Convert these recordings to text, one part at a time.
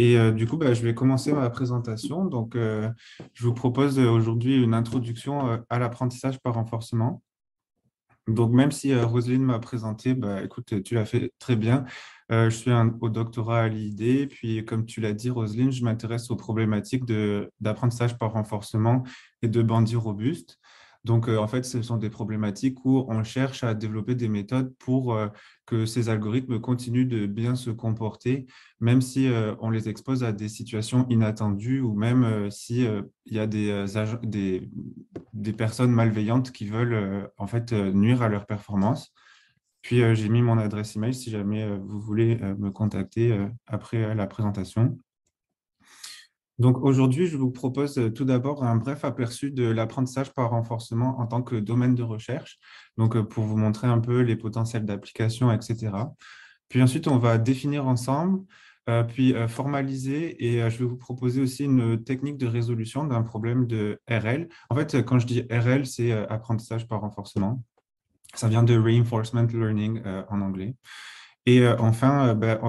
Et du coup, bah, je vais commencer ma présentation. Donc, je vous propose aujourd'hui une introduction à l'apprentissage par renforcement. Donc, même si Roselyne m'a présenté, bah, écoute, tu l'as fait très bien. Je suis au doctorat à l'IID. Puis, comme tu l'as dit, Roselyne, je m'intéresse aux problématiques d'apprentissage par renforcement et de bandits robustes. Donc, en fait, ce sont des problématiques où on cherche à développer des méthodes pour que ces algorithmes continuent de bien se comporter, même si on les expose à des situations inattendues ou même si il y a des personnes malveillantes qui veulent en fait nuire à leur performance. Puis j'ai mis mon adresse email si jamais vous voulez me contacter après la présentation. Donc aujourd'hui, je vous propose tout d'abord un bref aperçu de l'apprentissage par renforcement en tant que domaine de recherche, donc pour vous montrer un peu les potentiels d'application, etc. Puis ensuite, on va définir ensemble, puis formaliser et je vais vous proposer aussi une technique de résolution d'un problème de RL. En fait, quand je dis RL, c'est apprentissage par renforcement. Ça vient de Reinforcement Learning en anglais. Et enfin,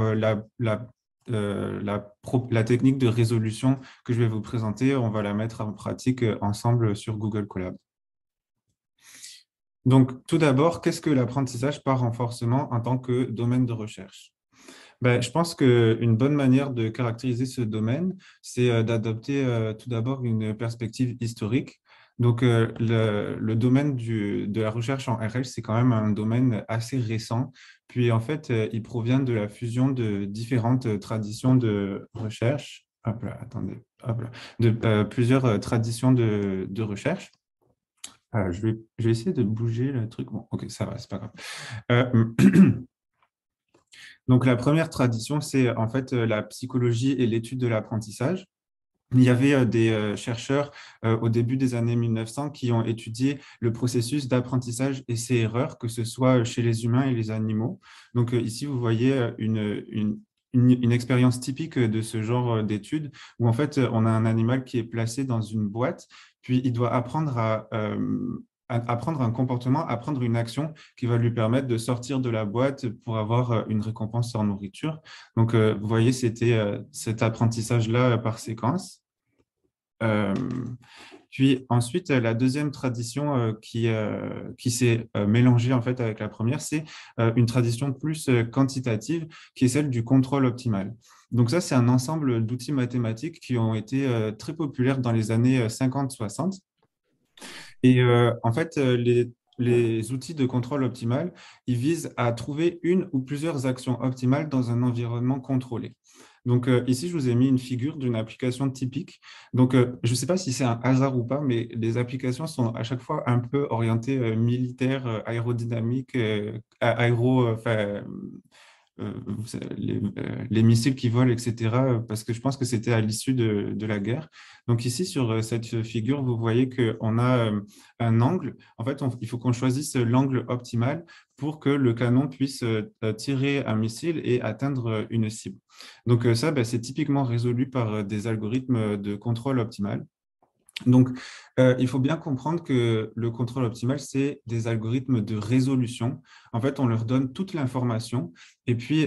la technique de résolution que je vais vous présenter, on va la mettre en pratique ensemble sur Google Colab. Donc, tout d'abord, qu'est-ce que l'apprentissage par renforcement en tant que domaine de recherche? Ben, je pense qu'une bonne manière de caractériser ce domaine, c'est d'adopter tout d'abord une perspective historique. Donc, le domaine de la recherche en RL, c'est quand même un domaine assez récent. Puis, en fait, il provient de la fusion de différentes traditions de recherche. Hop là, attendez, hop là, de plusieurs traditions de recherche. Je vais essayer de bouger le truc. Bon, ok, ça va, c'est pas grave. Euh, Donc, la première tradition, c'est en fait la psychologie et l'étude de l'apprentissage. Il y avait des chercheurs au début des années 1900 qui ont étudié le processus d'apprentissage essai-erreur, que ce soit chez les humains et les animaux. Donc, ici, vous voyez une expérience typique de ce genre d'études où en fait, on a un animal qui est placé dans une boîte, puis il doit apprendre à apprendre un comportement, apprendre une action qui va lui permettre de sortir de la boîte pour avoir une récompense en nourriture. Donc, vous voyez, c'était cet apprentissage-là par séquence. Euh, Puis ensuite, la deuxième tradition qui s'est mélangée en fait avec la première, c'est une tradition plus quantitative qui est celle du contrôle optimal. Donc ça, c'est un ensemble d'outils mathématiques qui ont été très populaires dans les années 50-60. Et en fait, les outils de contrôle optimal, ils visent à trouver une ou plusieurs actions optimales dans un environnement contrôlé. Donc ici, je vous ai mis une figure d'une application typique. Donc, je ne sais pas si c'est un hasard ou pas, mais les applications sont à chaque fois un peu orientées militaire, aérodynamique, enfin, les missiles qui volent, etc., parce que je pense que c'était à l'issue de la guerre. Donc ici, sur cette figure, vous voyez qu'on a un angle. En fait, il faut qu'on choisisse l'angle optimal pour que le canon puisse tirer un missile et atteindre une cible. Donc ça, ben, c'est typiquement résolu par des algorithmes de contrôle optimal. Donc, il faut bien comprendre que le contrôle optimal, c'est des algorithmes de résolution. En fait, on leur donne toute l'information et puis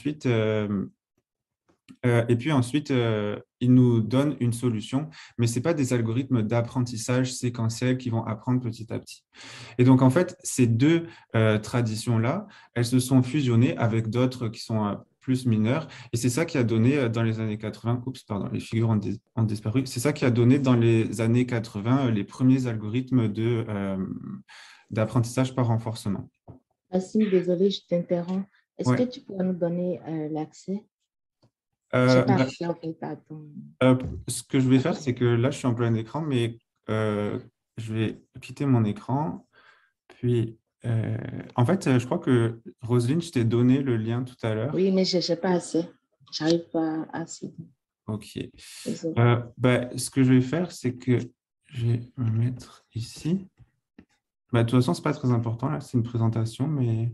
ensuite, ils nous donnent une solution, mais ce n'est pas des algorithmes d'apprentissage séquentiel qui vont apprendre petit à petit. Et donc, en fait, ces deux traditions-là, elles se sont fusionnées avec d'autres qui sont plus mineures. Et c'est ça qui a donné dans les années 80, oups, pardon, les figures ont disparu. C'est ça qui a donné dans les années 80 les premiers algorithmes d'apprentissage par renforcement. Merci, désolée, je t'interromps. Est-ce que Ouais. tu pourrais nous donner l'accès? J'ai Euh, pas bah, accès en fait à ton... euh, Ce que je vais à faire, ton- c'est que là, je suis en plein écran, mais je vais quitter mon écran. Puis, en fait, je crois que Roselyne, je t'ai donné le lien tout à l'heure. Oui, mais je n'ai pas assez. J'arrive pas à accéder. OK. Désolée. Ce que je vais faire, c'est que je vais me mettre ici. Bah, de toute façon, ce n'est pas très important, là, c'est une présentation, mais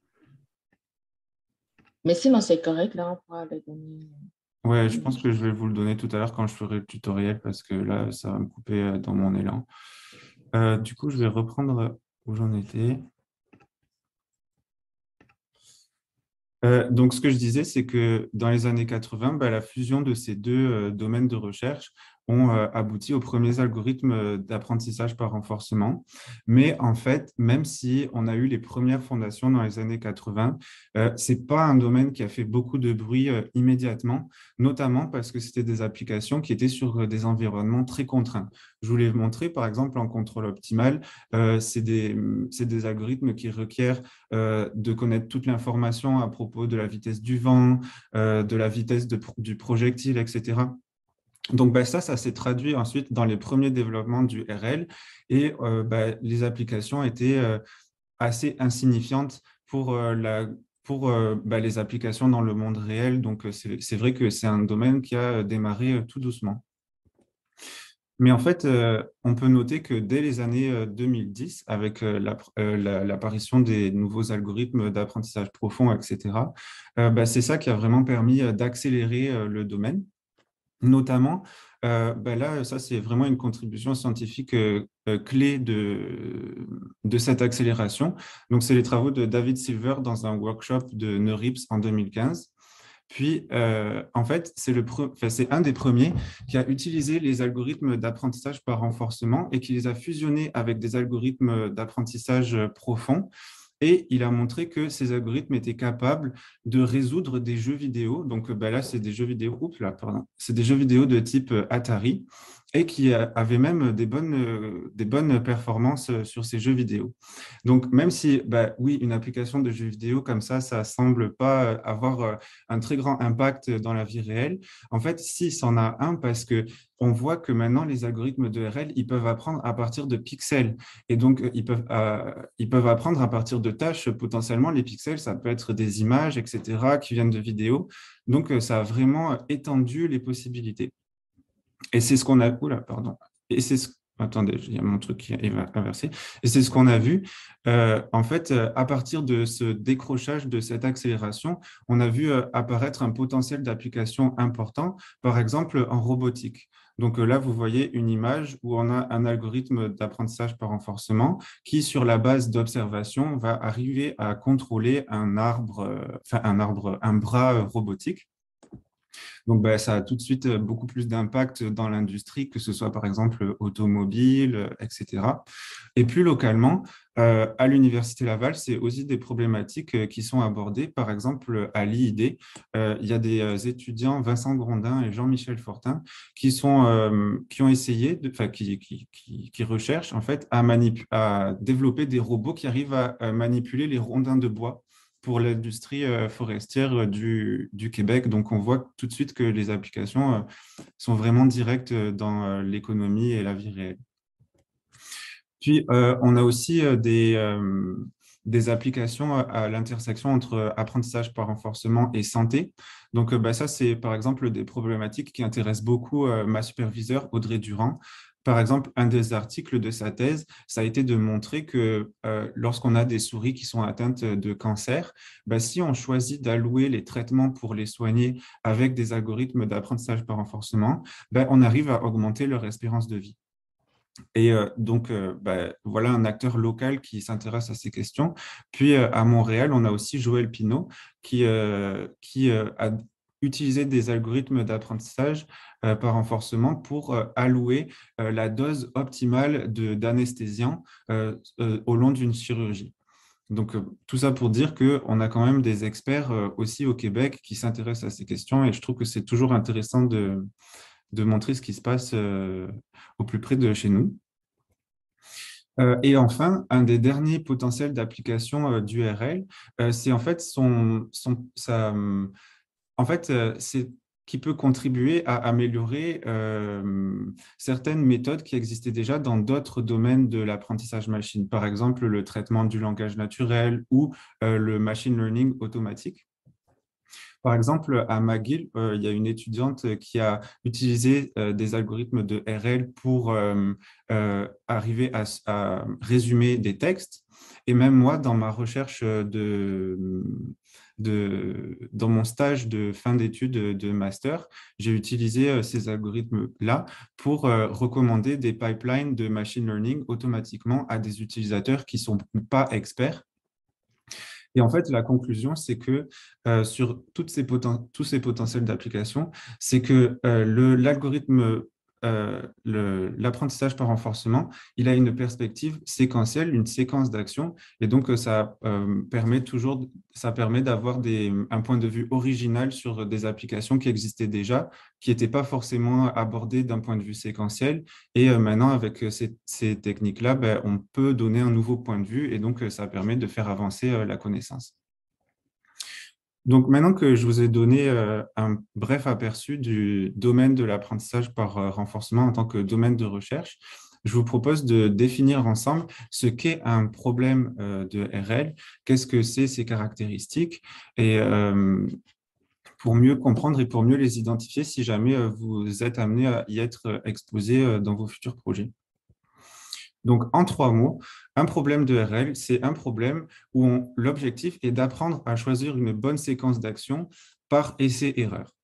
Mais sinon, c'est correct, là, on pourra le donner. ouais, je pense que je vais vous le donner tout à l'heure quand je ferai le tutoriel parce que là, ça va me couper dans mon élan. Du coup, je vais reprendre où j'en étais. Donc, ce que je disais, c'est que dans les années 80, la fusion de ces deux domaines de recherche ont abouti aux premiers algorithmes d'apprentissage par renforcement. Mais en fait, même si on a eu les premières fondations dans les années 80, c'est pas un domaine qui a fait beaucoup de bruit immédiatement, notamment parce que c'était des applications qui étaient sur des environnements très contraints. Je vous l'ai montré, par exemple, en contrôle optimal, c'est des algorithmes qui requièrent de connaître toute l'information à propos de la vitesse du vent, de la vitesse du projectile, etc. Donc, ça s'est traduit ensuite dans les premiers développements du RL et les applications étaient assez insignifiantes pour les applications dans le monde réel. Donc, c'est vrai que c'est un domaine qui a démarré tout doucement. Mais en fait, on peut noter que dès les années 2010, avec l'apparition des nouveaux algorithmes d'apprentissage profond, etc., c'est ça qui a vraiment permis d'accélérer le domaine. Notamment, là, ça, c'est vraiment une contribution scientifique clé de cette accélération. Donc, c'est les travaux de David Silver dans un workshop de NeurIPS en 2015. Puis, en fait, c'est un des premiers qui a utilisé les algorithmes d'apprentissage par renforcement et qui les a fusionnés avec des algorithmes d'apprentissage profond. Et il a montré que ces algorithmes étaient capables de résoudre des jeux vidéo. Donc là, c'est des jeux vidéo, oups, là, pardon. C'est des jeux vidéo de type Atari et qui avaient même des bonnes performances sur ces jeux vidéo. Donc, même si, oui, une application de jeux vidéo comme ça semble pas avoir un très grand impact dans la vie réelle, en fait, si, c'en a un parce que on voit que maintenant, les algorithmes de RL, ils peuvent apprendre à partir de pixels. Et donc, ils peuvent apprendre à partir de tâches. Potentiellement, les pixels, ça peut être des images, etc., qui viennent de vidéos. Donc, ça a vraiment étendu les possibilités. Et c'est ce qu'on a... Oula, pardon. Et c'est ce... Attendez, il y a mon truc qui est inversé. Et c'est ce qu'on a vu. En fait, à partir de ce décrochage, de cette accélération, on a vu apparaître un potentiel d'application important, par exemple en robotique. Donc là, vous voyez une image où on a un algorithme d'apprentissage par renforcement qui, sur la base d'observation, va arriver à contrôler un arbre, un bras robotique. Donc, ça a tout de suite beaucoup plus d'impact dans l'industrie, que ce soit par exemple automobile, etc. Et plus localement, à l'Université Laval, c'est aussi des problématiques qui sont abordées. Par exemple, à l'IID, il y a des étudiants, Vincent Grondin et Jean-Michel Fortin, qui ont essayé, qui recherchent en fait à développer des robots qui arrivent à manipuler les rondins de bois pour l'industrie forestière du Québec. Donc, on voit tout de suite que les applications sont vraiment directes dans l'économie et la vie réelle. Puis, on a aussi des applications à l'intersection entre apprentissage par renforcement et santé. Donc, ça, c'est par exemple des problématiques qui intéressent beaucoup ma superviseure, Audrey Durand. Par exemple, un des articles de sa thèse, ça a été de montrer que lorsqu'on a des souris qui sont atteintes de cancer, si on choisit d'allouer les traitements pour les soigner avec des algorithmes d'apprentissage par renforcement, on arrive à augmenter leur espérance de vie. Et donc, voilà un acteur local qui s'intéresse à ces questions. Puis, à Montréal, on a aussi Joël Pinault qui a utilisé des algorithmes d'apprentissage par renforcement pour allouer la dose optimale d'anesthésiant au long d'une chirurgie. Donc, tout ça pour dire qu'on a quand même des experts aussi au Québec qui s'intéressent à ces questions et je trouve que c'est toujours intéressant de montrer ce qui se passe au plus près de chez nous. Et enfin, un des derniers potentiels d'application d'URL, c'est en fait c'est qui peut contribuer à améliorer certaines méthodes qui existaient déjà dans d'autres domaines de l'apprentissage machine, par exemple le traitement du langage naturel ou le machine learning automatique. Par exemple, à McGill, il y a une étudiante qui a utilisé des algorithmes de RL pour arriver à résumer des textes. Et même moi, dans ma recherche dans mon stage de fin d'études de master, j'ai utilisé ces algorithmes-là pour recommander des pipelines de machine learning automatiquement à des utilisateurs qui ne sont pas experts. Et en fait, la conclusion, c'est que sur tous ces potentiels d'application, c'est que l'algorithme, l'apprentissage par renforcement, il a une perspective séquentielle, une séquence d'actions, et donc ça permet d'avoir un point de vue original sur des applications qui existaient déjà, qui n'étaient pas forcément abordées d'un point de vue séquentiel. Et maintenant, avec ces techniques-là, ben, on peut donner un nouveau point de vue, et donc ça permet de faire avancer la connaissance. Donc maintenant que je vous ai donné un bref aperçu du domaine de l'apprentissage par renforcement en tant que domaine de recherche, je vous propose de définir ensemble ce qu'est un problème de RL, qu'est-ce que c'est ses caractéristiques, et pour mieux comprendre et pour mieux les identifier si jamais vous êtes amené à y être exposé dans vos futurs projets. Donc, en 3 mots, un problème de RL, c'est un problème où l'objectif est d'apprendre à choisir une bonne séquence d'actions par essai-erreur.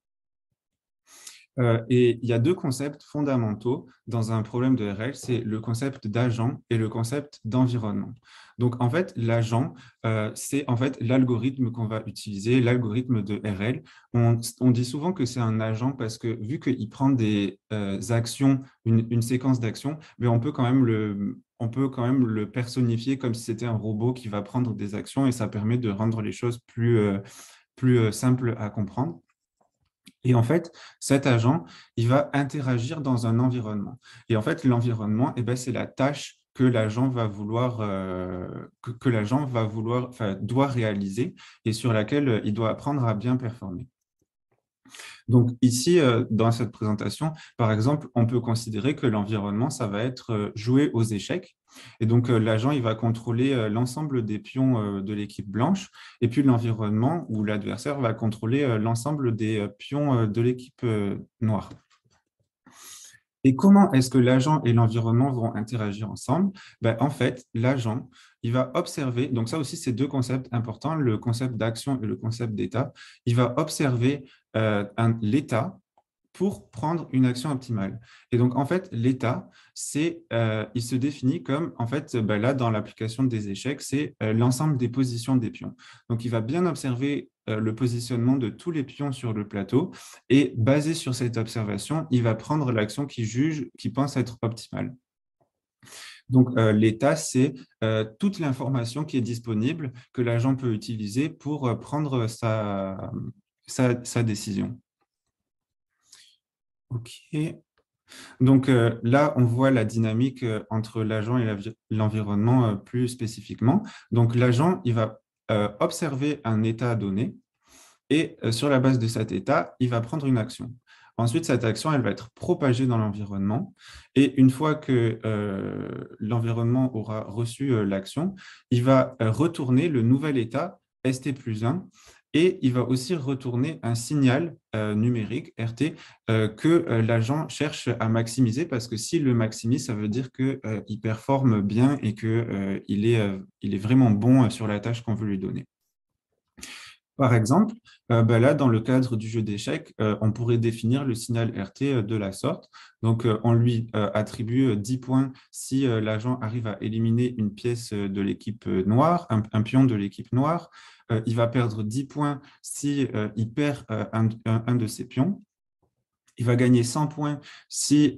Et il y a 2 concepts fondamentaux dans un problème de RL, c'est le concept d'agent et le concept d'environnement. Donc, en fait, l'agent, c'est en fait l'algorithme qu'on va utiliser, l'algorithme de RL. On dit souvent que c'est un agent parce que vu qu'il prend des actions, une séquence d'actions, mais on peut quand même le personnifier comme si c'était un robot qui va prendre des actions et ça permet de rendre les choses plus simples à comprendre. Et en fait, cet agent, il va interagir dans un environnement. Et en fait, l'environnement, eh ben, c'est la tâche que l'agent va vouloir, enfin, doit réaliser et sur laquelle il doit apprendre à bien performer. Donc ici, dans cette présentation, par exemple, on peut considérer que l'environnement, ça va être jouer aux échecs. Et donc l'agent, il va contrôler l'ensemble des pions de l'équipe blanche. Et puis l'environnement ou l'adversaire va contrôler l'ensemble des pions de l'équipe noire. Et comment est-ce que l'agent et l'environnement vont interagir ensemble? Ben, en fait, l'agent, il va observer, donc ça aussi, c'est 2 concepts importants, le concept d'action et le concept d'état. Il va observer l'état pour prendre une action optimale. Et donc, en fait, l'état, il se définit comme, en fait, ben là, dans l'application des échecs, c'est l'ensemble des positions des pions. Donc, il va bien observer le positionnement de tous les pions sur le plateau et, basé sur cette observation, il va prendre l'action qu'il pense être optimale. Donc, l'état, c'est toute l'information qui est disponible que l'agent peut utiliser pour prendre sa décision. OK. Donc là, on voit la dynamique entre l'agent et l'environnement plus spécifiquement. Donc l'agent, il va observer un état donné et sur la base de cet état, il va prendre une action. Ensuite, cette action, elle va être propagée dans l'environnement. Et une fois que l'environnement aura reçu l'action, il va retourner le nouvel état ST plus 1 et il va aussi retourner un signal numérique, RT, que l'agent cherche à maximiser parce que s'il le maximise, ça veut dire qu'il performe bien et qu'il il est vraiment bon sur la tâche qu'on veut lui donner. Par exemple, ben là, dans le cadre du jeu d'échecs, on pourrait définir le signal RT de la sorte. Donc, on lui attribue 10 points si l'agent arrive à éliminer une pièce de l'équipe noire, un pion de l'équipe noire. Il va perdre 10 points si il perd un de ses pions. Il va gagner 100 points si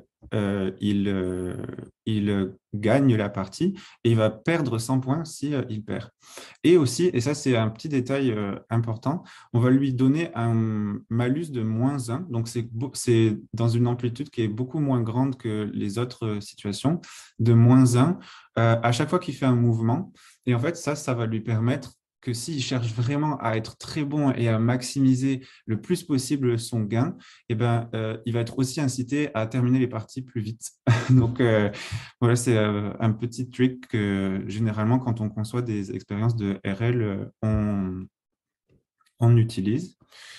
il gagne la partie et il va perdre 100 points si il perd. Et aussi, et ça c'est un petit détail important, on va lui donner un malus de -1. Donc c'est dans une amplitude qui est beaucoup moins grande que les autres situations, de -1 à chaque fois qu'il fait un mouvement. Et en fait, ça va lui permettre que s'il cherche vraiment à être très bon et à maximiser le plus possible son gain, eh ben, il va être aussi incité à terminer les parties plus vite. Donc, voilà, c'est un petit trick que généralement, quand on conçoit des expériences de RL, on utilise.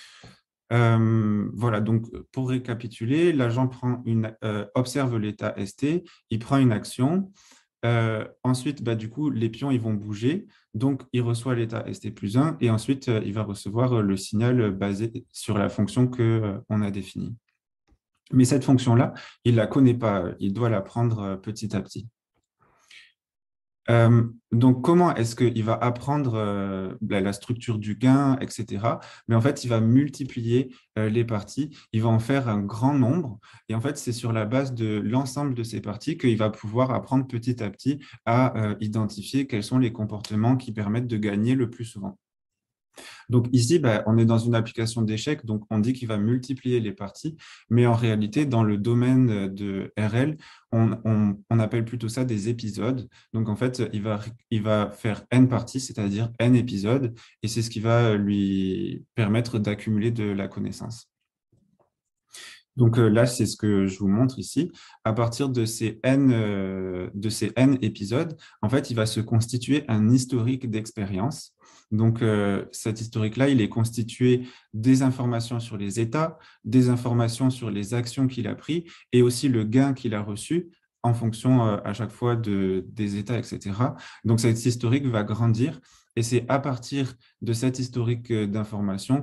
Voilà, donc pour récapituler, l'agent observe l'état ST, il prend une action. Ensuite, bah, du coup, les pions ils vont bouger. Donc, il reçoit l'état ST plus 1 et ensuite, il va recevoir le signal basé sur la fonction qu'on a définie. Mais cette fonction-là, il ne la connaît pas. Il doit l'apprendre petit à petit. Donc, comment est-ce qu'il va apprendre la structure du gain, etc. Mais en fait, il va multiplier les parties, il va en faire un grand nombre. Et en fait, c'est sur la base de l'ensemble de ces parties qu'il va pouvoir apprendre petit à petit à identifier quels sont les comportements qui permettent de gagner le plus souvent. Donc ici, on est dans une application d'échecs, donc on dit qu'il va multiplier les parties, mais en réalité, dans le domaine de RL, on appelle plutôt ça des épisodes. Donc en fait, il va faire n parties, c'est-à-dire n épisodes, et c'est ce qui va lui permettre d'accumuler de la connaissance. Donc là, c'est ce que je vous montre ici. À partir de ces N épisodes, en fait, il va se constituer un historique d'expérience. Donc cet historique-là, il est constitué des informations sur les états, des informations sur les actions qu'il a prises et aussi le gain qu'il a reçu en fonction à chaque fois des états, etc. Donc cet historique va grandir et c'est à partir de cet historique d'informations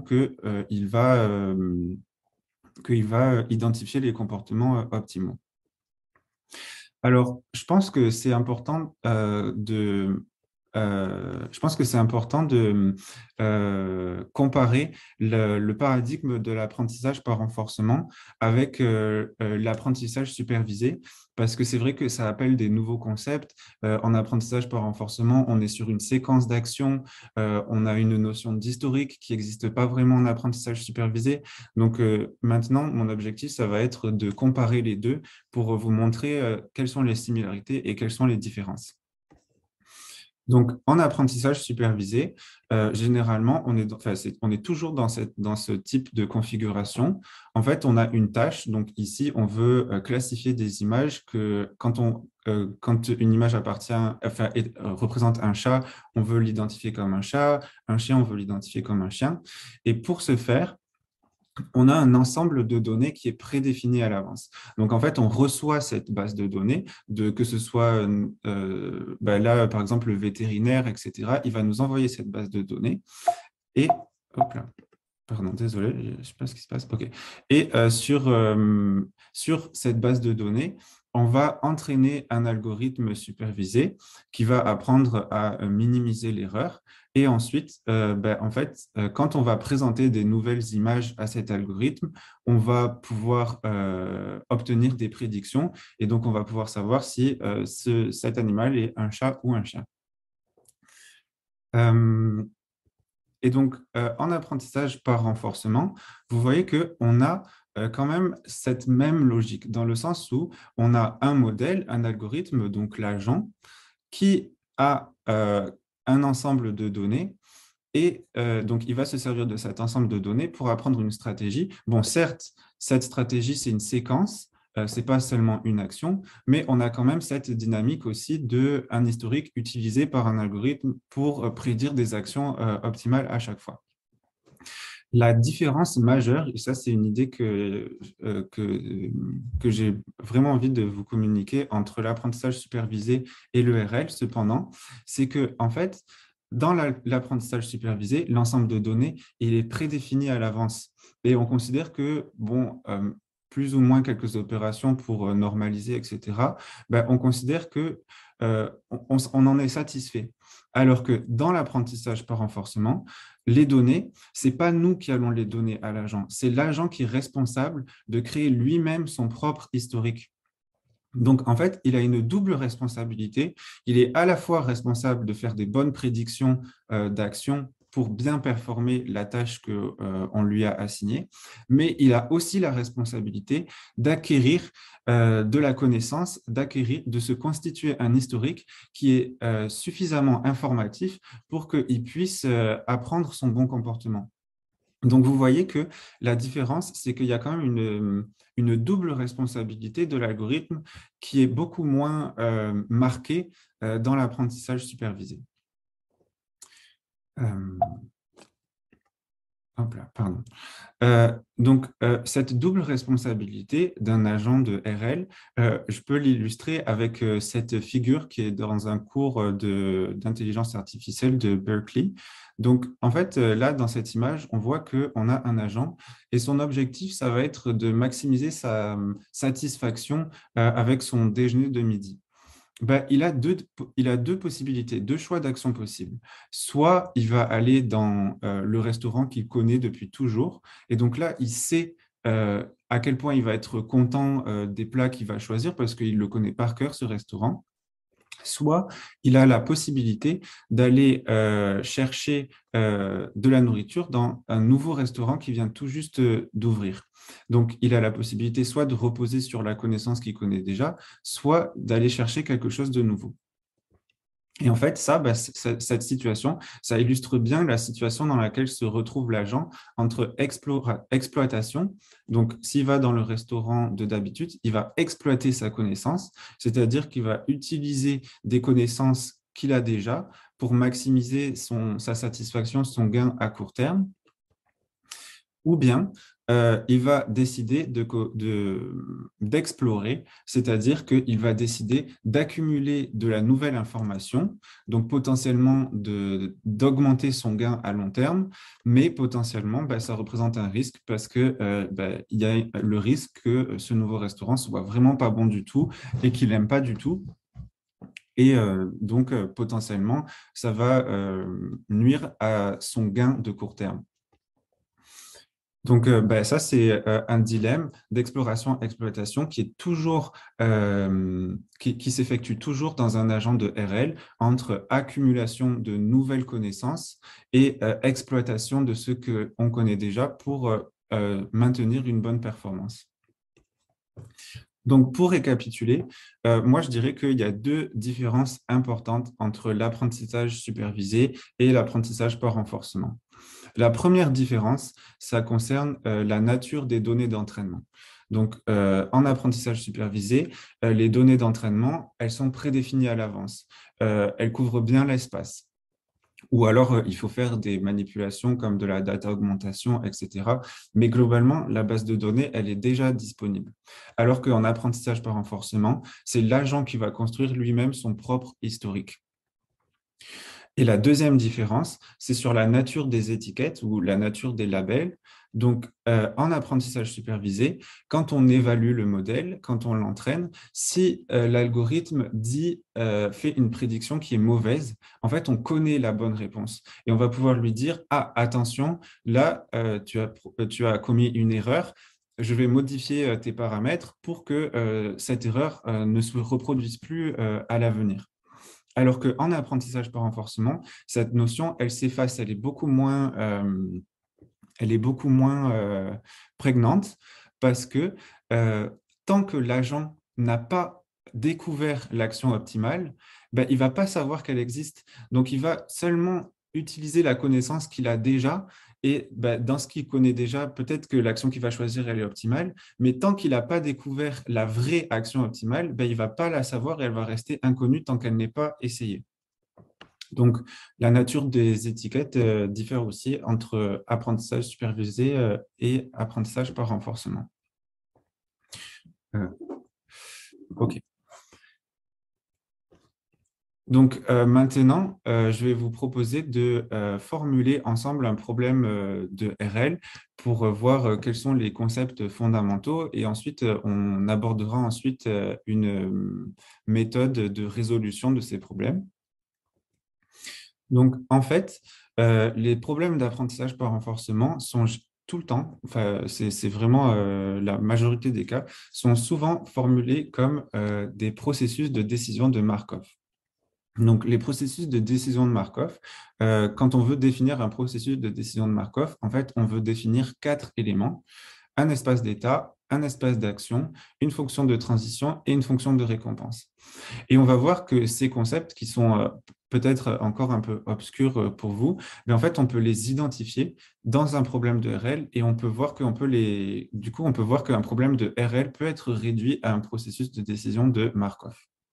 qu'il va identifier les comportements optimaux. Alors, je pense que c'est important de comparer le paradigme de l'apprentissage par renforcement avec l'apprentissage supervisé, parce que c'est vrai que ça appelle des nouveaux concepts. En apprentissage par renforcement, on est sur une séquence d'actions, on a une notion d'historique qui n'existe pas vraiment en apprentissage supervisé. Donc maintenant, mon objectif, ça va être de comparer les deux pour vous montrer quelles sont les similarités et quelles sont les différences. Donc, en apprentissage supervisé, généralement, on est toujours dans ce type de configuration. En fait, on a une tâche. Donc, ici, on veut classifier des images que quand une image représente un chat, on veut l'identifier comme un chat, un chien, on veut l'identifier comme un chien. Et pour ce faire, on a un ensemble de données qui est prédéfini à l'avance. Donc, en fait, on reçoit cette base de données, que ce soit là, par exemple, le vétérinaire, etc. Il va nous envoyer cette base de données. Et, hop là, pardon, désolé, je ne sais pas ce qui se passe. OK. Et sur cette base de données, on va entraîner un algorithme supervisé qui va apprendre à minimiser l'erreur. Et ensuite, en fait, quand on va présenter des nouvelles images à cet algorithme, on va pouvoir obtenir des prédictions. Et donc, on va pouvoir savoir si cet animal est un chat ou un chien. Et donc, en apprentissage par renforcement, vous voyez qu'on a quand même cette même logique, dans le sens où on a un modèle, un algorithme, donc l'agent, qui a un ensemble de données, et donc il va se servir de cet ensemble de données pour apprendre une stratégie. Bon, certes, cette stratégie, c'est une séquence, ce n'est pas seulement une action, mais on a quand même cette dynamique aussi d'un historique utilisé par un algorithme pour prédire des actions optimales à chaque fois. La différence majeure, et ça c'est une idée que j'ai vraiment envie de vous communiquer entre l'apprentissage supervisé et le RL, cependant, c'est que en fait, dans l'apprentissage supervisé, l'ensemble de données, il est prédéfini à l'avance. Et on considère que, bon, plus ou moins quelques opérations pour normaliser, etc., on considère que on en est satisfait. Alors que dans l'apprentissage par renforcement, les données, ce n'est pas nous qui allons les donner à l'agent, c'est l'agent qui est responsable de créer lui-même son propre historique. Donc, en fait, il a une double responsabilité. Il est à la fois responsable de faire des bonnes prédictions d'actions pour bien performer la tâche qu'on lui a assignée, mais il a aussi la responsabilité d'acquérir de la connaissance, de se constituer un historique qui est suffisamment informatif pour qu'il puisse apprendre son bon comportement. Donc, vous voyez que la différence, c'est qu'il y a quand même une double responsabilité de l'algorithme qui est beaucoup moins marquée dans l'apprentissage supervisé. Hop là, pardon. Donc, cette double responsabilité d'un agent de RL, je peux l'illustrer avec cette figure qui est dans un cours d'intelligence artificielle de Berkeley. Donc, en fait, là, dans cette image, on voit qu'on a un agent et son objectif, ça va être de maximiser sa satisfaction avec son déjeuner de midi. il a deux possibilités, deux choix d'action possibles. Soit il va aller dans le restaurant qu'il connaît depuis toujours, et donc là, il sait à quel point il va être content des plats qu'il va choisir parce qu'il le connaît par cœur, ce restaurant. Soit il a la possibilité d'aller chercher de la nourriture dans un nouveau restaurant qui vient tout juste d'ouvrir. Donc, il a la possibilité soit de reposer sur la connaissance qu'il connaît déjà, soit d'aller chercher quelque chose de nouveau. Et en fait, cette situation, ça illustre bien la situation dans laquelle se retrouve l'agent entre exploitation. Donc, s'il va dans le restaurant de d'habitude, il va exploiter sa connaissance, c'est-à-dire qu'il va utiliser des connaissances qu'il a déjà pour maximiser sa satisfaction, son gain à court terme. Ou bien il va décider d'explorer, c'est-à-dire qu'il va décider d'accumuler de la nouvelle information, donc potentiellement d'augmenter son gain à long terme, mais potentiellement, ça représente un risque parce que il y a le risque que ce nouveau restaurant soit vraiment pas bon du tout et qu'il n'aime pas du tout. Et donc, potentiellement, ça va nuire à son gain de court terme. Donc, ça, c'est un dilemme d'exploration-exploitation qui est toujours, qui s'effectue toujours dans un agent de RL entre accumulation de nouvelles connaissances et exploitation de ce qu'on connaît déjà pour maintenir une bonne performance. Donc, pour récapituler, moi, je dirais qu'il y a deux différences importantes entre l'apprentissage supervisé et l'apprentissage par renforcement. La première différence, ça concerne la nature des données d'entraînement. Donc, en apprentissage supervisé, les données d'entraînement, elles sont prédéfinies à l'avance. Elles couvrent bien l'espace. Ou alors, il faut faire des manipulations comme de la data augmentation, etc. Mais globalement, la base de données, elle est déjà disponible. Alors qu'en apprentissage par renforcement, c'est l'agent qui va construire lui-même son propre historique. Et la deuxième différence, c'est sur la nature des étiquettes ou la nature des labels. Donc, en apprentissage supervisé, quand on évalue le modèle, quand on l'entraîne, si l'algorithme fait une prédiction qui est mauvaise, en fait, on connaît la bonne réponse. Et on va pouvoir lui dire, ah, attention, là, tu as commis une erreur. Je vais modifier tes paramètres pour que cette erreur ne se reproduise plus à l'avenir. Alors qu'en apprentissage par renforcement, cette notion, elle s'efface, elle est beaucoup moins prégnante parce que tant que l'agent n'a pas découvert l'action optimale, il ne va pas savoir qu'elle existe. Donc, il va seulement utiliser la connaissance qu'il a déjà. Et dans ce qu'il connaît déjà, peut-être que l'action qu'il va choisir, elle est optimale, mais tant qu'il n'a pas découvert la vraie action optimale, il ne va pas la savoir et elle va rester inconnue tant qu'elle n'est pas essayée. Donc, la nature des étiquettes diffère aussi entre apprentissage supervisé et apprentissage par renforcement. OK. Donc, maintenant, je vais vous proposer de formuler ensemble un problème de RL pour voir quels sont les concepts fondamentaux et ensuite, on abordera ensuite une méthode de résolution de ces problèmes. Donc, en fait, les problèmes d'apprentissage par renforcement sont tout le temps, enfin, c'est vraiment la majorité des cas, sont souvent formulés comme des processus de décision de Markov. Donc, les processus de décision de Markov, quand on veut définir un processus de décision de Markov, en fait, on veut définir 4 éléments: un espace d'état, un espace d'action, une fonction de transition et une fonction de récompense. Et on va voir que ces concepts qui sont peut-être encore un peu obscurs pour vous, mais en fait, on peut les identifier dans un problème de RL et on peut voir qu'on peut on peut voir qu'un problème de RL peut être réduit à un processus de décision de Markov.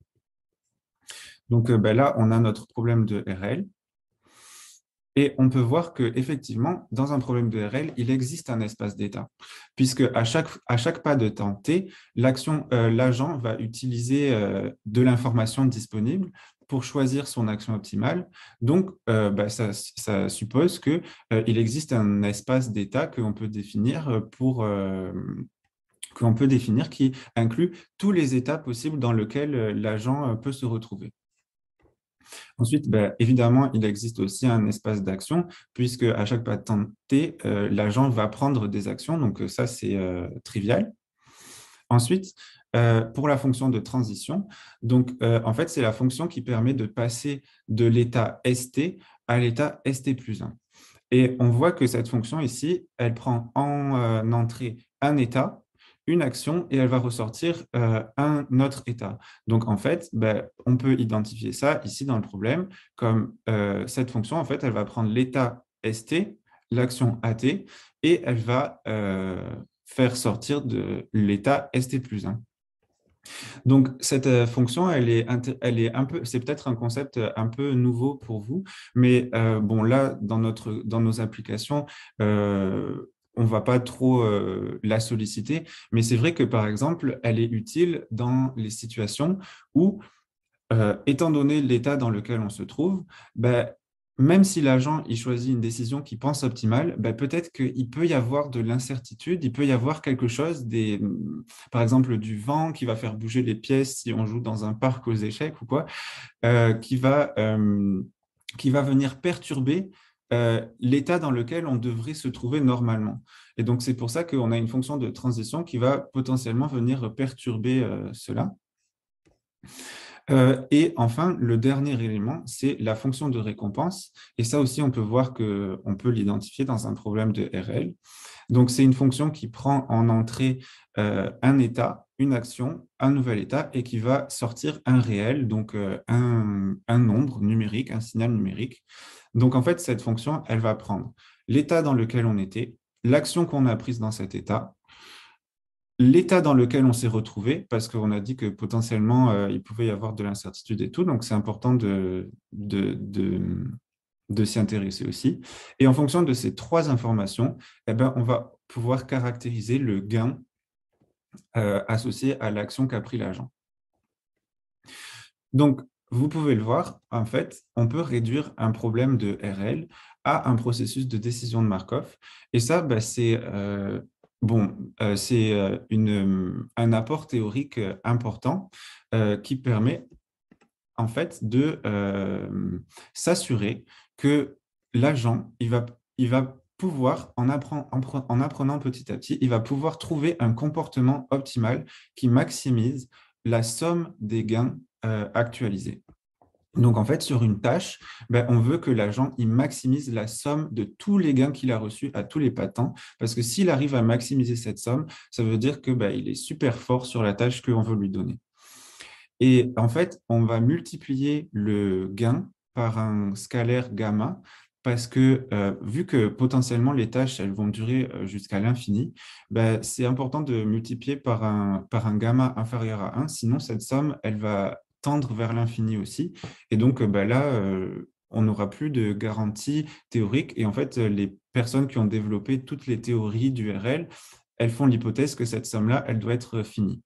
Donc là, on a notre problème de RL. Et on peut voir qu'effectivement, dans un problème de RL, il existe un espace d'état, puisque à chaque pas de temps t, l'agent va utiliser de l'information disponible pour choisir son action optimale. Donc, ça suppose qu'il existe un espace d'état que l'on peut définir qu'on peut définir qui inclut tous les états possibles dans lesquels l'agent peut se retrouver. Ensuite, ben, évidemment, il existe aussi un espace d'action, puisque à chaque pattern T, l'agent va prendre des actions. Donc, ça, c'est trivial. Ensuite, pour la fonction de transition, donc, en fait, c'est la fonction qui permet de passer de l'état ST à l'état ST plus 1. Et on voit que cette fonction ici, elle prend en entrée un état, une action, et elle va ressortir un autre état. Donc, en fait, ben, on peut identifier ça ici dans le problème comme cette fonction, en fait, elle va prendre l'état ST, l'action AT, et elle va faire sortir de l'état ST plus 1. Donc, cette fonction, elle est un peu, c'est peut-être un concept un peu nouveau pour vous, mais bon, là, dans nos applications, on ne va pas trop la solliciter, mais c'est vrai que, par exemple, elle est utile dans les situations où étant donné l'état dans lequel on se trouve, ben, même si l'agent il choisit une décision qu'il pense optimale, ben, peut-être qu'il peut y avoir de l'incertitude, il peut y avoir quelque chose, par exemple du vent qui va faire bouger les pièces si on joue dans un parc aux échecs ou quoi, euh, qui va, euh, qui va venir perturber l'état dans lequel on devrait se trouver normalement. Et donc, c'est pour ça qu'on a une fonction de transition qui va potentiellement venir perturber cela. Et enfin, le dernier élément, c'est la fonction de récompense. Et ça aussi, on peut voir qu'on peut l'identifier dans un problème de RL. Donc, c'est une fonction qui prend en entrée un état, une action, un nouvel état, et qui va sortir un réel, donc un nombre numérique, un signal numérique. Donc, en fait, cette fonction, elle va prendre l'état dans lequel on était, l'action qu'on a prise dans cet état, l'état dans lequel on s'est retrouvé, parce qu'on a dit que potentiellement, il pouvait y avoir de l'incertitude et tout, donc c'est important de s'y intéresser aussi. Et en fonction de ces trois informations, eh ben, on va pouvoir caractériser le gain associé à l'action qu'a pris l'agent. Donc, vous pouvez le voir, en fait, on peut réduire un problème de RL à un processus de décision de Markov. Et ça, bah, c'est un apport théorique important qui permet en fait de s'assurer que l'agent, il va pouvoir, en apprenant petit à petit, il va pouvoir trouver un comportement optimal qui maximise la somme des gains actualisés. Donc, en fait, sur une tâche, ben, on veut que l'agent il maximise la somme de tous les gains qu'il a reçus à tous les patents, parce que s'il arrive à maximiser cette somme, ça veut dire que ben, il est super fort sur la tâche qu'on veut lui donner. Et en fait, on va multiplier le gain par un scalaire gamma parce que vu que potentiellement les tâches elles vont durer jusqu'à l'infini, ben, c'est important de multiplier par un gamma inférieur à 1, sinon cette somme elle va tendre vers l'infini aussi. Et donc ben, là, on n'aura plus de garantie théorique. Et en fait, les personnes qui ont développé toutes les théories du RL, elles font l'hypothèse que cette somme-là, elle doit être finie.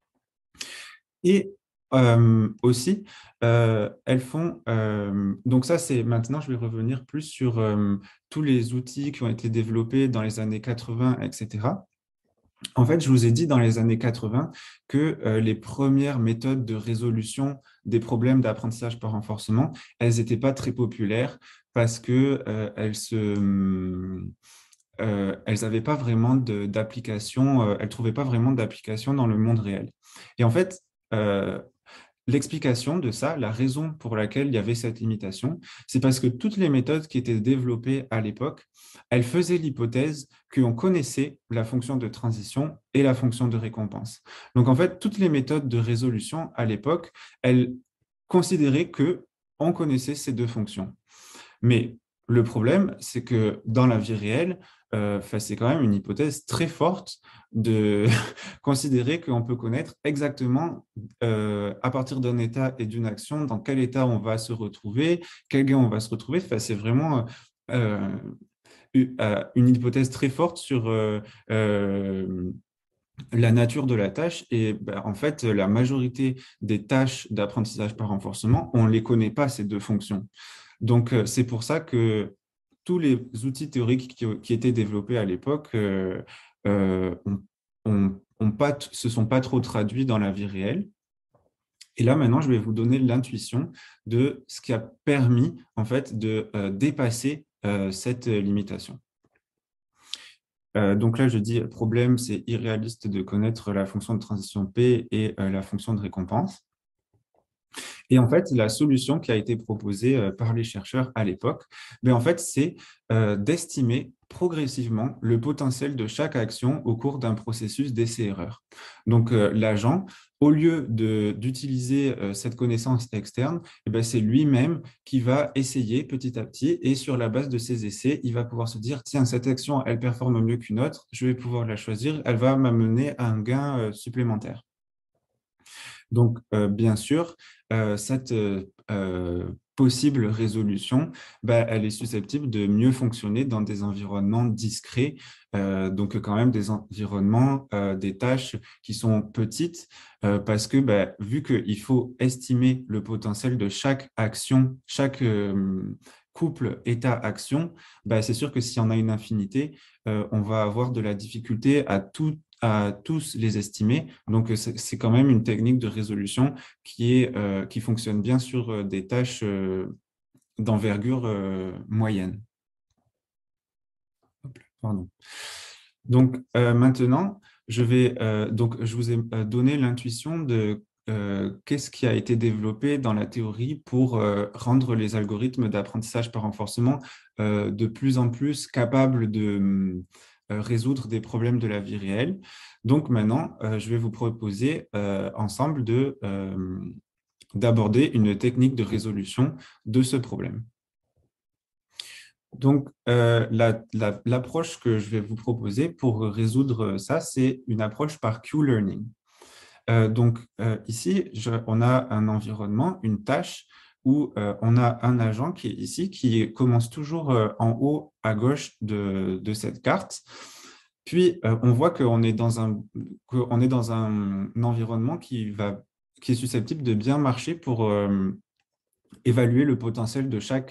Et aussi, elles font. Donc, ça, c'est maintenant, je vais revenir plus sur tous les outils qui ont été développés dans les années 80, etc. En fait, je vous ai dit dans les années 80 que les premières méthodes de résolution des problèmes d'apprentissage par renforcement, elles n'étaient pas très populaires parce que elles n'avaient pas vraiment d'application, elles ne trouvaient pas vraiment d'application dans le monde réel. Et en fait, euh, l'explication de ça, la raison pour laquelle il y avait cette limitation, c'est parce que toutes les méthodes qui étaient développées à l'époque, elles faisaient l'hypothèse qu'on connaissait la fonction de transition et la fonction de récompense. Donc en fait, toutes les méthodes de résolution à l'époque, elles considéraient que on connaissait ces deux fonctions. Mais le problème, c'est que dans la vie réelle, c'est quand même une hypothèse très forte de considérer qu'on peut connaître exactement à partir d'un état et d'une action dans quel état on va se retrouver, quel gain on va se retrouver. C'est vraiment une hypothèse très forte sur la nature de la tâche. Et ben, en fait, la majorité des tâches d'apprentissage par renforcement, on ne les connaît pas, ces deux fonctions. Donc, c'est pour ça que tous les outils théoriques qui étaient développés à l'époque, on se sont pas trop traduits dans la vie réelle. Et là, maintenant, je vais vous donner l'intuition de ce qui a permis, en fait, de dépasser cette limitation. Donc là, je dis problème, c'est irréaliste de connaître la fonction de transition P et la fonction de récompense. Et en fait, la solution qui a été proposée par les chercheurs à l'époque, ben en fait, c'est d'estimer progressivement le potentiel de chaque action au cours d'un processus d'essai-erreur. Donc, l'agent, au lieu d'utiliser cette connaissance externe, eh ben, c'est lui-même qui va essayer petit à petit et sur la base de ses essais, il va pouvoir se dire, tiens, cette action, elle performe mieux qu'une autre, je vais pouvoir la choisir, elle va m'amener à un gain supplémentaire. Donc, bien sûr, cette possible résolution, bah, elle est susceptible de mieux fonctionner dans des environnements discrets, donc quand même des environnements, des tâches qui sont petites, parce que bah, vu qu'il faut estimer le potentiel de chaque action, chaque couple état-action, bah, c'est sûr que s'il y en a une infinité, on va avoir de la difficulté à tous les estimer. Donc, c'est quand même une technique de résolution qui fonctionne bien sur des tâches d'envergure moyenne. Pardon. Donc, maintenant, je vous ai donné l'intuition de qu'est-ce qui a été développé dans la théorie pour rendre les algorithmes d'apprentissage par renforcement de plus en plus capables de résoudre des problèmes de la vie réelle. Donc maintenant, je vais vous proposer ensemble d'aborder une technique de résolution de ce problème. Donc, l'approche que je vais vous proposer pour résoudre ça, c'est une approche par Q-learning. Donc, ici, on a un environnement, une tâche où on a un agent qui est ici, qui commence toujours en haut à gauche de cette carte. Puis, on voit qu'on est qu'on est dans un environnement qui est susceptible de bien marcher pour évaluer le potentiel de chaque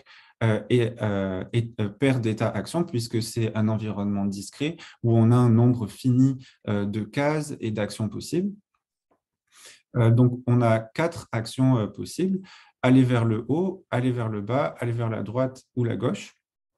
paire d'états-actions, puisque c'est un environnement discret où on a un nombre fini de cases et d'actions possibles. Donc, on a 4 actions possibles, aller vers le haut, aller vers le bas, aller vers la droite ou la gauche.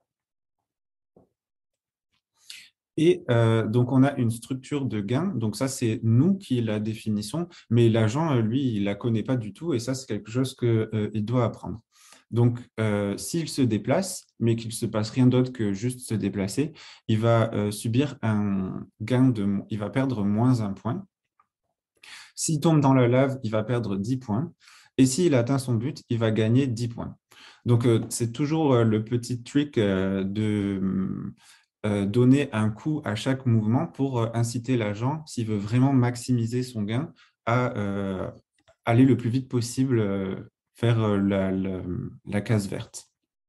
Et donc, on a une structure de gain. Donc, ça, c'est nous qui la définissons, mais l'agent, lui, il ne la connaît pas du tout. Et ça, c'est quelque chose qu'il doit apprendre. Donc, s'il se déplace, mais qu'il ne se passe rien d'autre que juste se déplacer, il va subir un gain il va perdre moins 1 point. S'il tombe dans la lave, il va perdre 10 points. Et s'il atteint son but, il va gagner 10 points. Donc, c'est toujours le petit trick de donner un coup à chaque mouvement pour inciter l'agent, s'il veut vraiment maximiser son gain, à aller le plus vite possible vers la case verte.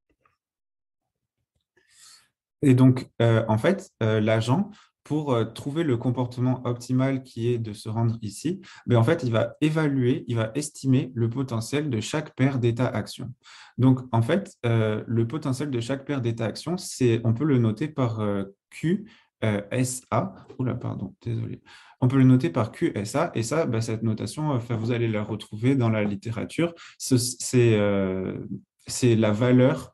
Et donc, en fait, l'agent, pour trouver le comportement optimal qui est de se rendre ici, ben, en fait, il va évaluer, il va estimer le potentiel de chaque paire d'états-actions. Donc, en fait, le potentiel de chaque paire d'états-actions, on peut le noter par QSA. Oula, pardon, désolé. On peut le noter par QSA, et ça, ben, cette notation, vous allez la retrouver dans la littérature. C'est la valeur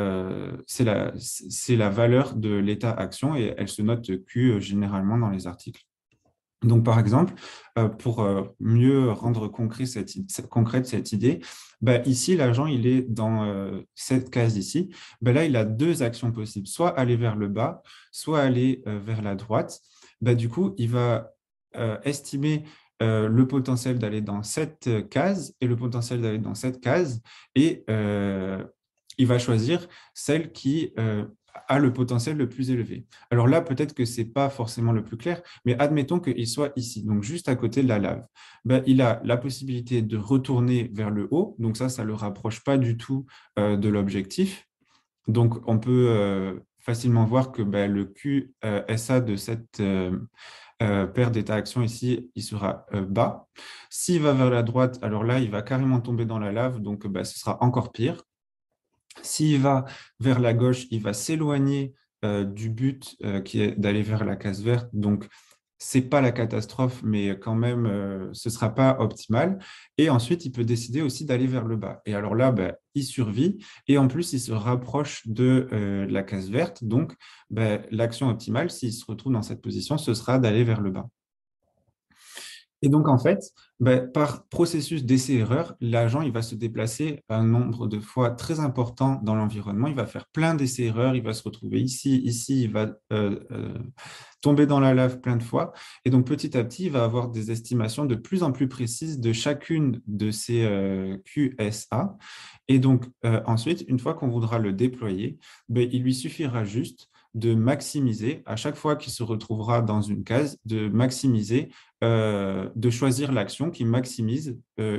c'est la valeur de l'état-action et elle se note Q généralement dans les articles. Donc, par exemple, pour mieux rendre concrète cette idée, bah, ici, l'agent, il est dans cette case ici. Bah, là, il a 2 actions possibles, soit aller vers le bas, soit aller vers la droite. Bah, du coup, il va estimer le potentiel d'aller dans cette case et le potentiel d'aller dans cette case. Et il va choisir celle qui a le potentiel le plus élevé. Alors là, peut-être que ce n'est pas forcément le plus clair, mais admettons qu'il soit ici, donc juste à côté de la lave. Ben, il a la possibilité de retourner vers le haut, donc ça ne le rapproche pas du tout de l'objectif. Donc, on peut facilement voir que ben, le QSA de cette paire d'états-actions ici, il sera bas. S'il va vers la droite, alors là, il va carrément tomber dans la lave, donc ben, ce sera encore pire. S'il va vers la gauche, il va s'éloigner du but qui est d'aller vers la case verte. Donc, c'est pas la catastrophe, mais quand même, ce sera pas optimal. Et ensuite, il peut décider aussi d'aller vers le bas. Et alors là, ben, il survit et en plus, il se rapproche de la case verte. Donc, ben, l'action optimale, s'il se retrouve dans cette position, ce sera d'aller vers le bas. Et donc, en fait, ben, par processus d'essai-erreur, l'agent il va se déplacer un nombre de fois très important dans l'environnement. Il va faire plein d'essais-erreurs. Il va se retrouver ici, ici. Il va tomber dans la lave plein de fois. Et donc, petit à petit, il va avoir des estimations de plus en plus précises de chacune de ces QSA. Et donc, ensuite, une fois qu'on voudra le déployer, ben, il lui suffira juste de maximiser, à chaque fois qu'il se retrouvera dans une case, de maximiser, de choisir l'action qui maximise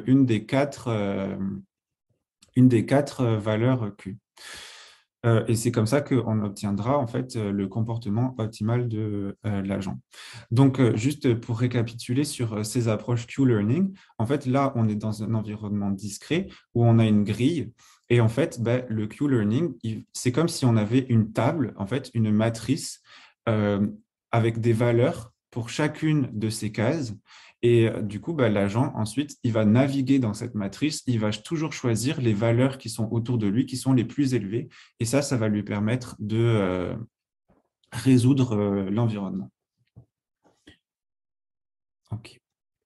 une des quatre valeurs Q. Et c'est comme ça qu'on obtiendra en fait le comportement optimal de l'agent. Donc, juste pour récapituler sur ces approches Q-learning, en fait, là, on est dans un environnement discret où on a une grille. Et en fait, ben, le Q-learning, c'est comme si on avait une table, en fait, une matrice euh, avec des valeurs pour chacune de ces cases. Et du coup, bah, l'agent, ensuite, il va naviguer dans cette matrice, il va toujours choisir les valeurs qui sont autour de lui, qui sont les plus élevées. Et ça va lui permettre de résoudre l'environnement. OK.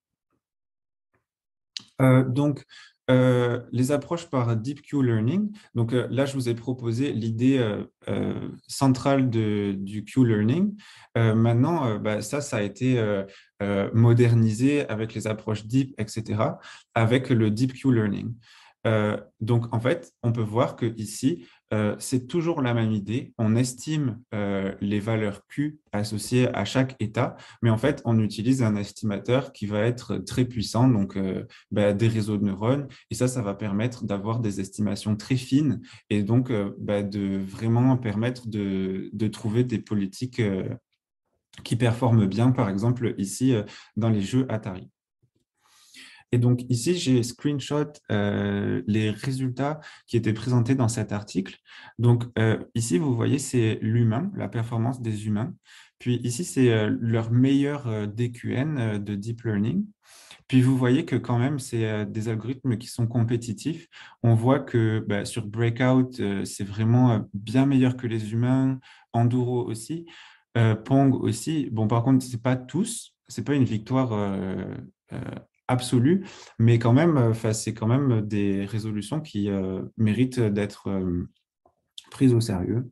Donc, les approches par Deep Q Learning. Donc là, je vous ai proposé l'idée centrale du Q Learning. Maintenant, bah, ça a été modernisé avec les approches Deep, etc., avec le Deep Q Learning. Donc, en fait, on peut voir que ici, c'est toujours la même idée. On estime les valeurs Q associées à chaque état, mais en fait, on utilise un estimateur qui va être très puissant, donc bah, des réseaux de neurones. Et ça va permettre d'avoir des estimations très fines et donc bah, de vraiment permettre de trouver des politiques qui performent bien, par exemple ici dans les jeux Atari. Et donc ici, j'ai screenshot les résultats qui étaient présentés dans cet article. Donc ici, vous voyez, c'est l'humain, la performance des humains. Puis ici, c'est leur meilleur DQN de Deep Learning. Puis vous voyez que quand même, c'est des algorithmes qui sont compétitifs. On voit que bah, sur Breakout, c'est vraiment bien meilleur que les humains. Enduro aussi. Pong aussi. Bon, par contre, c'est pas tous. C'est pas une victoire euh, absolue, mais quand même, c'est quand même des résolutions qui méritent d'être prises au sérieux.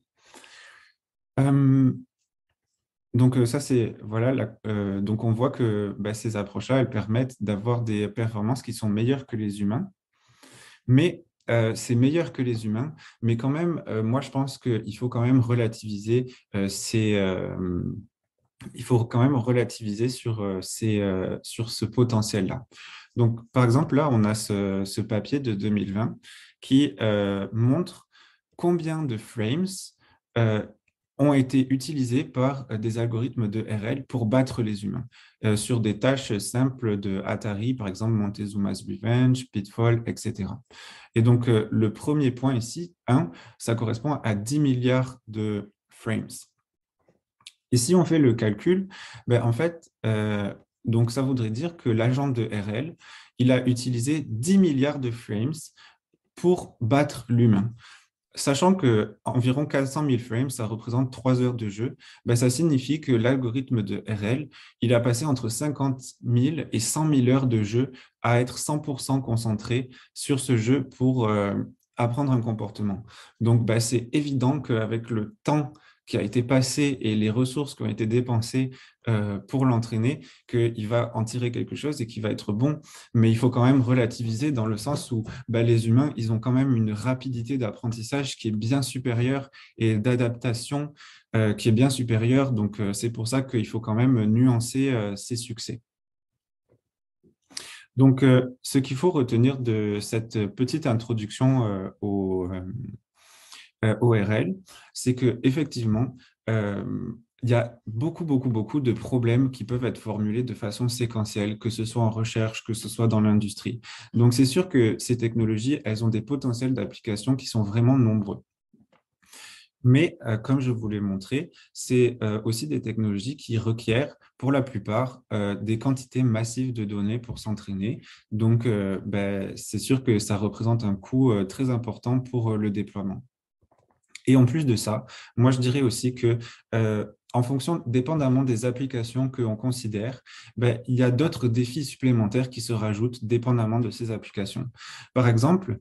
Donc ça, c'est voilà. Donc on voit que bah, ces approches-là, elles permettent d'avoir des performances qui sont meilleures que les humains. Mais c'est meilleur que les humains. Mais quand même, moi, je pense qu'il faut quand même relativiser il faut quand même relativiser sur ce potentiel-là. Donc, par exemple, là, on a ce papier de 2020 qui montre combien de frames euh, ont été utilisés par des algorithmes de RL pour battre les humains sur des tâches simples de Atari, par exemple Montezuma's Revenge, Pitfall, etc. Et donc, le premier point ici, 1, ça correspond à 10 milliards de frames. Et si on fait le calcul, ben, en fait, donc ça voudrait dire que l'agent de RL, il a utilisé 10 milliards de frames pour battre l'humain. Sachant que environ 400 000 frames, ça représente 3 heures de jeu, ben ça signifie que l'algorithme de RL, il a passé entre 50 000 et 100 000 heures de jeu à être 100% concentré sur ce jeu pour apprendre un comportement. Donc, ben, c'est évident qu'avec le temps qui a été passé et les ressources qui ont été dépensées pour l'entraîner, qu'il va en tirer quelque chose et qu'il va être bon. Mais il faut quand même relativiser dans le sens où bah, les humains, ils ont quand même une rapidité d'apprentissage qui est bien supérieure et d'adaptation qui est bien supérieure. Donc, c'est pour ça qu'il faut quand même nuancer ces succès. Donc, ce qu'il faut retenir de cette petite introduction au RL, c'est que effectivement, il y a beaucoup de problèmes qui peuvent être formulés de façon séquentielle, que ce soit en recherche, que ce soit dans l'industrie. Donc, c'est sûr que ces technologies, elles ont des potentiels d'application qui sont vraiment nombreux. Mais comme je vous l'ai montré, c'est aussi des technologies qui requièrent pour la plupart des quantités massives de données pour s'entraîner. Donc, c'est sûr que ça représente un coût très important pour le déploiement. Et en plus de ça, moi, je dirais aussi que en fonction, dépendamment des applications que l'on considère, il y a d'autres défis supplémentaires qui se rajoutent dépendamment de ces applications. Par exemple,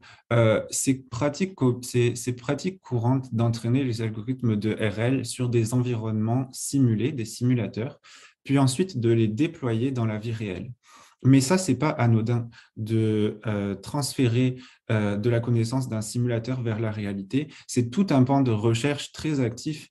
c'est pratique courante d'entraîner les algorithmes de RL sur des environnements simulés, des simulateurs, puis ensuite de les déployer dans la vie réelle. Mais ça, c'est pas anodin de transférer de la connaissance d'un simulateur vers la réalité. C'est tout un pan de recherche très actif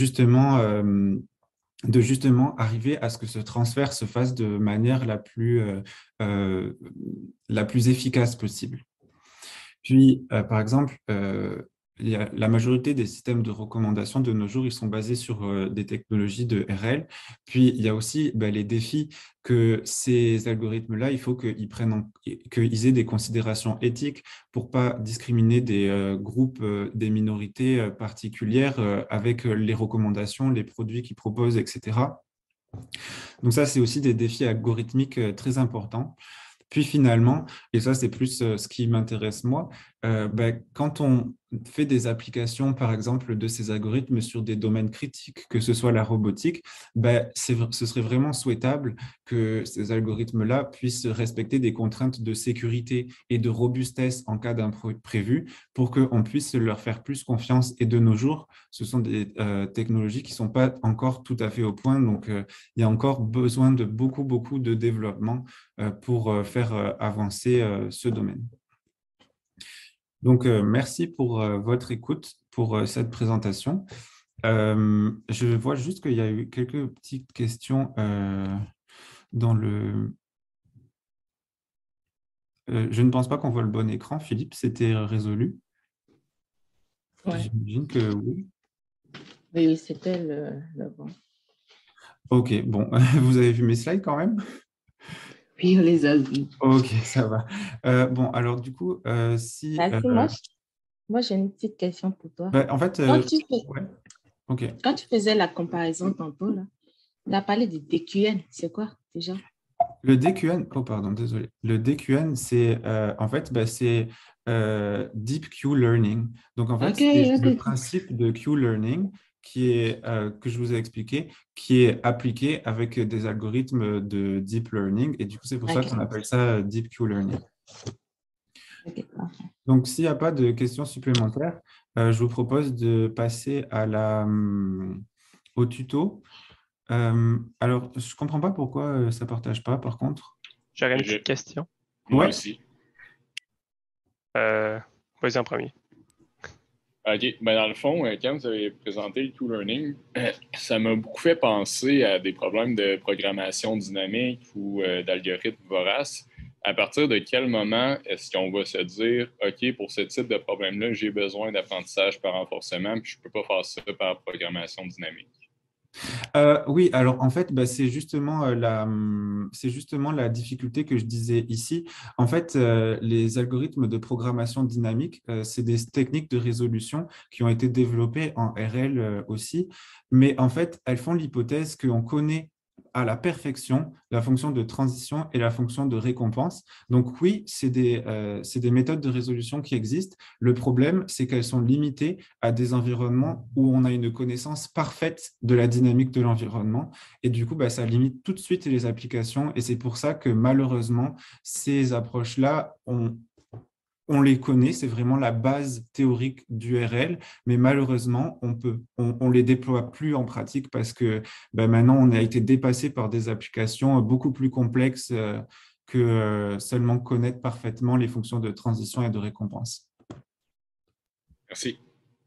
de justement arriver à ce que ce transfert se fasse de manière euh, la plus efficace possible. Puis, par exemple, la majorité des systèmes de recommandation de nos jours, ils sont basés sur des technologies de RL. Puis, il y a aussi les défis que ces algorithmes-là, il faut qu'ils aient des considérations éthiques pour pas discriminer des groupes, des minorités particulières avec les recommandations, les produits qu'ils proposent, etc. Donc ça, c'est aussi des défis algorithmiques très importants. Puis finalement, et ça c'est plus ce qui m'intéresse moi, quand on fait des applications, par exemple, de ces algorithmes sur des domaines critiques, que ce soit la robotique, ce serait vraiment souhaitable que ces algorithmes-là puissent respecter des contraintes de sécurité et de robustesse en cas d'imprévu pour qu'on puisse leur faire plus confiance. Et de nos jours, ce sont des technologies qui ne sont pas encore tout à fait au point, donc il y a encore besoin de beaucoup, beaucoup de développement pour faire avancer ce domaine. Donc, merci pour votre écoute, pour cette présentation. Je vois juste qu'il y a eu quelques petites questions dans le... je ne pense pas qu'on voit le bon écran. Philippe, c'était résolu? Ouais. J'imagine que oui. Oui, c'était le bon. Ok, bon, vous avez vu mes slides quand même? Oui, on les a vus. Ok, ça va. Bon, alors du coup, si... Merci. Moi, j'ai une petite question pour toi. en fait, Quand tu, fais- ouais, ok. quand tu faisais la comparaison tantôt, là, on a parlé de DQN. C'est quoi déjà? Le DQN, oh pardon, désolé. Le DQN, c'est en fait, c'est Deep Q Learning. Donc en fait, Ok, c'est ok. le principe de Q Learning qui est, que je vous ai expliqué, qui est appliqué avec des algorithmes de Deep Learning. Et du coup, c'est pour ça Ok, qu'on appelle ça Deep Q Learning. ok, parfait. Donc, s'il n'y a pas de questions supplémentaires, je vous propose de passer au tuto. Alors, je ne comprends pas pourquoi ça ne partage pas, par contre. J'aurais une Je- petite question. Moi Ouais. aussi. Euh, Vas-y en premier. OK. Dans le fond, quand vous avez présenté le Q-Learning, ça m'a beaucoup fait penser à des problèmes de programmation dynamique ou d'algorithmes voraces. À partir de quel moment est-ce qu'on va se dire, OK, pour ce type de problème-là, j'ai besoin d'apprentissage par renforcement, puis je ne peux pas faire ça par programmation dynamique? Oui, alors en fait, c'est justement la difficulté que je disais ici. En fait, les algorithmes de programmation dynamique, c'est des techniques de résolution qui ont été développées en RL aussi, mais en fait, elles font l'hypothèse qu'on connaît à la perfection la fonction de transition et la fonction de récompense. Donc oui, c'est des méthodes de résolution qui existent. Le problème, c'est qu'elles sont limitées à des environnements où on a une connaissance parfaite de la dynamique de l'environnement. Et du coup, ça limite tout de suite les applications. Et c'est pour ça que malheureusement, ces approches-là, on les connaît, c'est vraiment la base théorique du RL, mais malheureusement, on les déploie plus en pratique parce que maintenant, on a été dépassé par des applications beaucoup plus complexes que seulement connaître parfaitement les fonctions de transition et de récompense. Merci.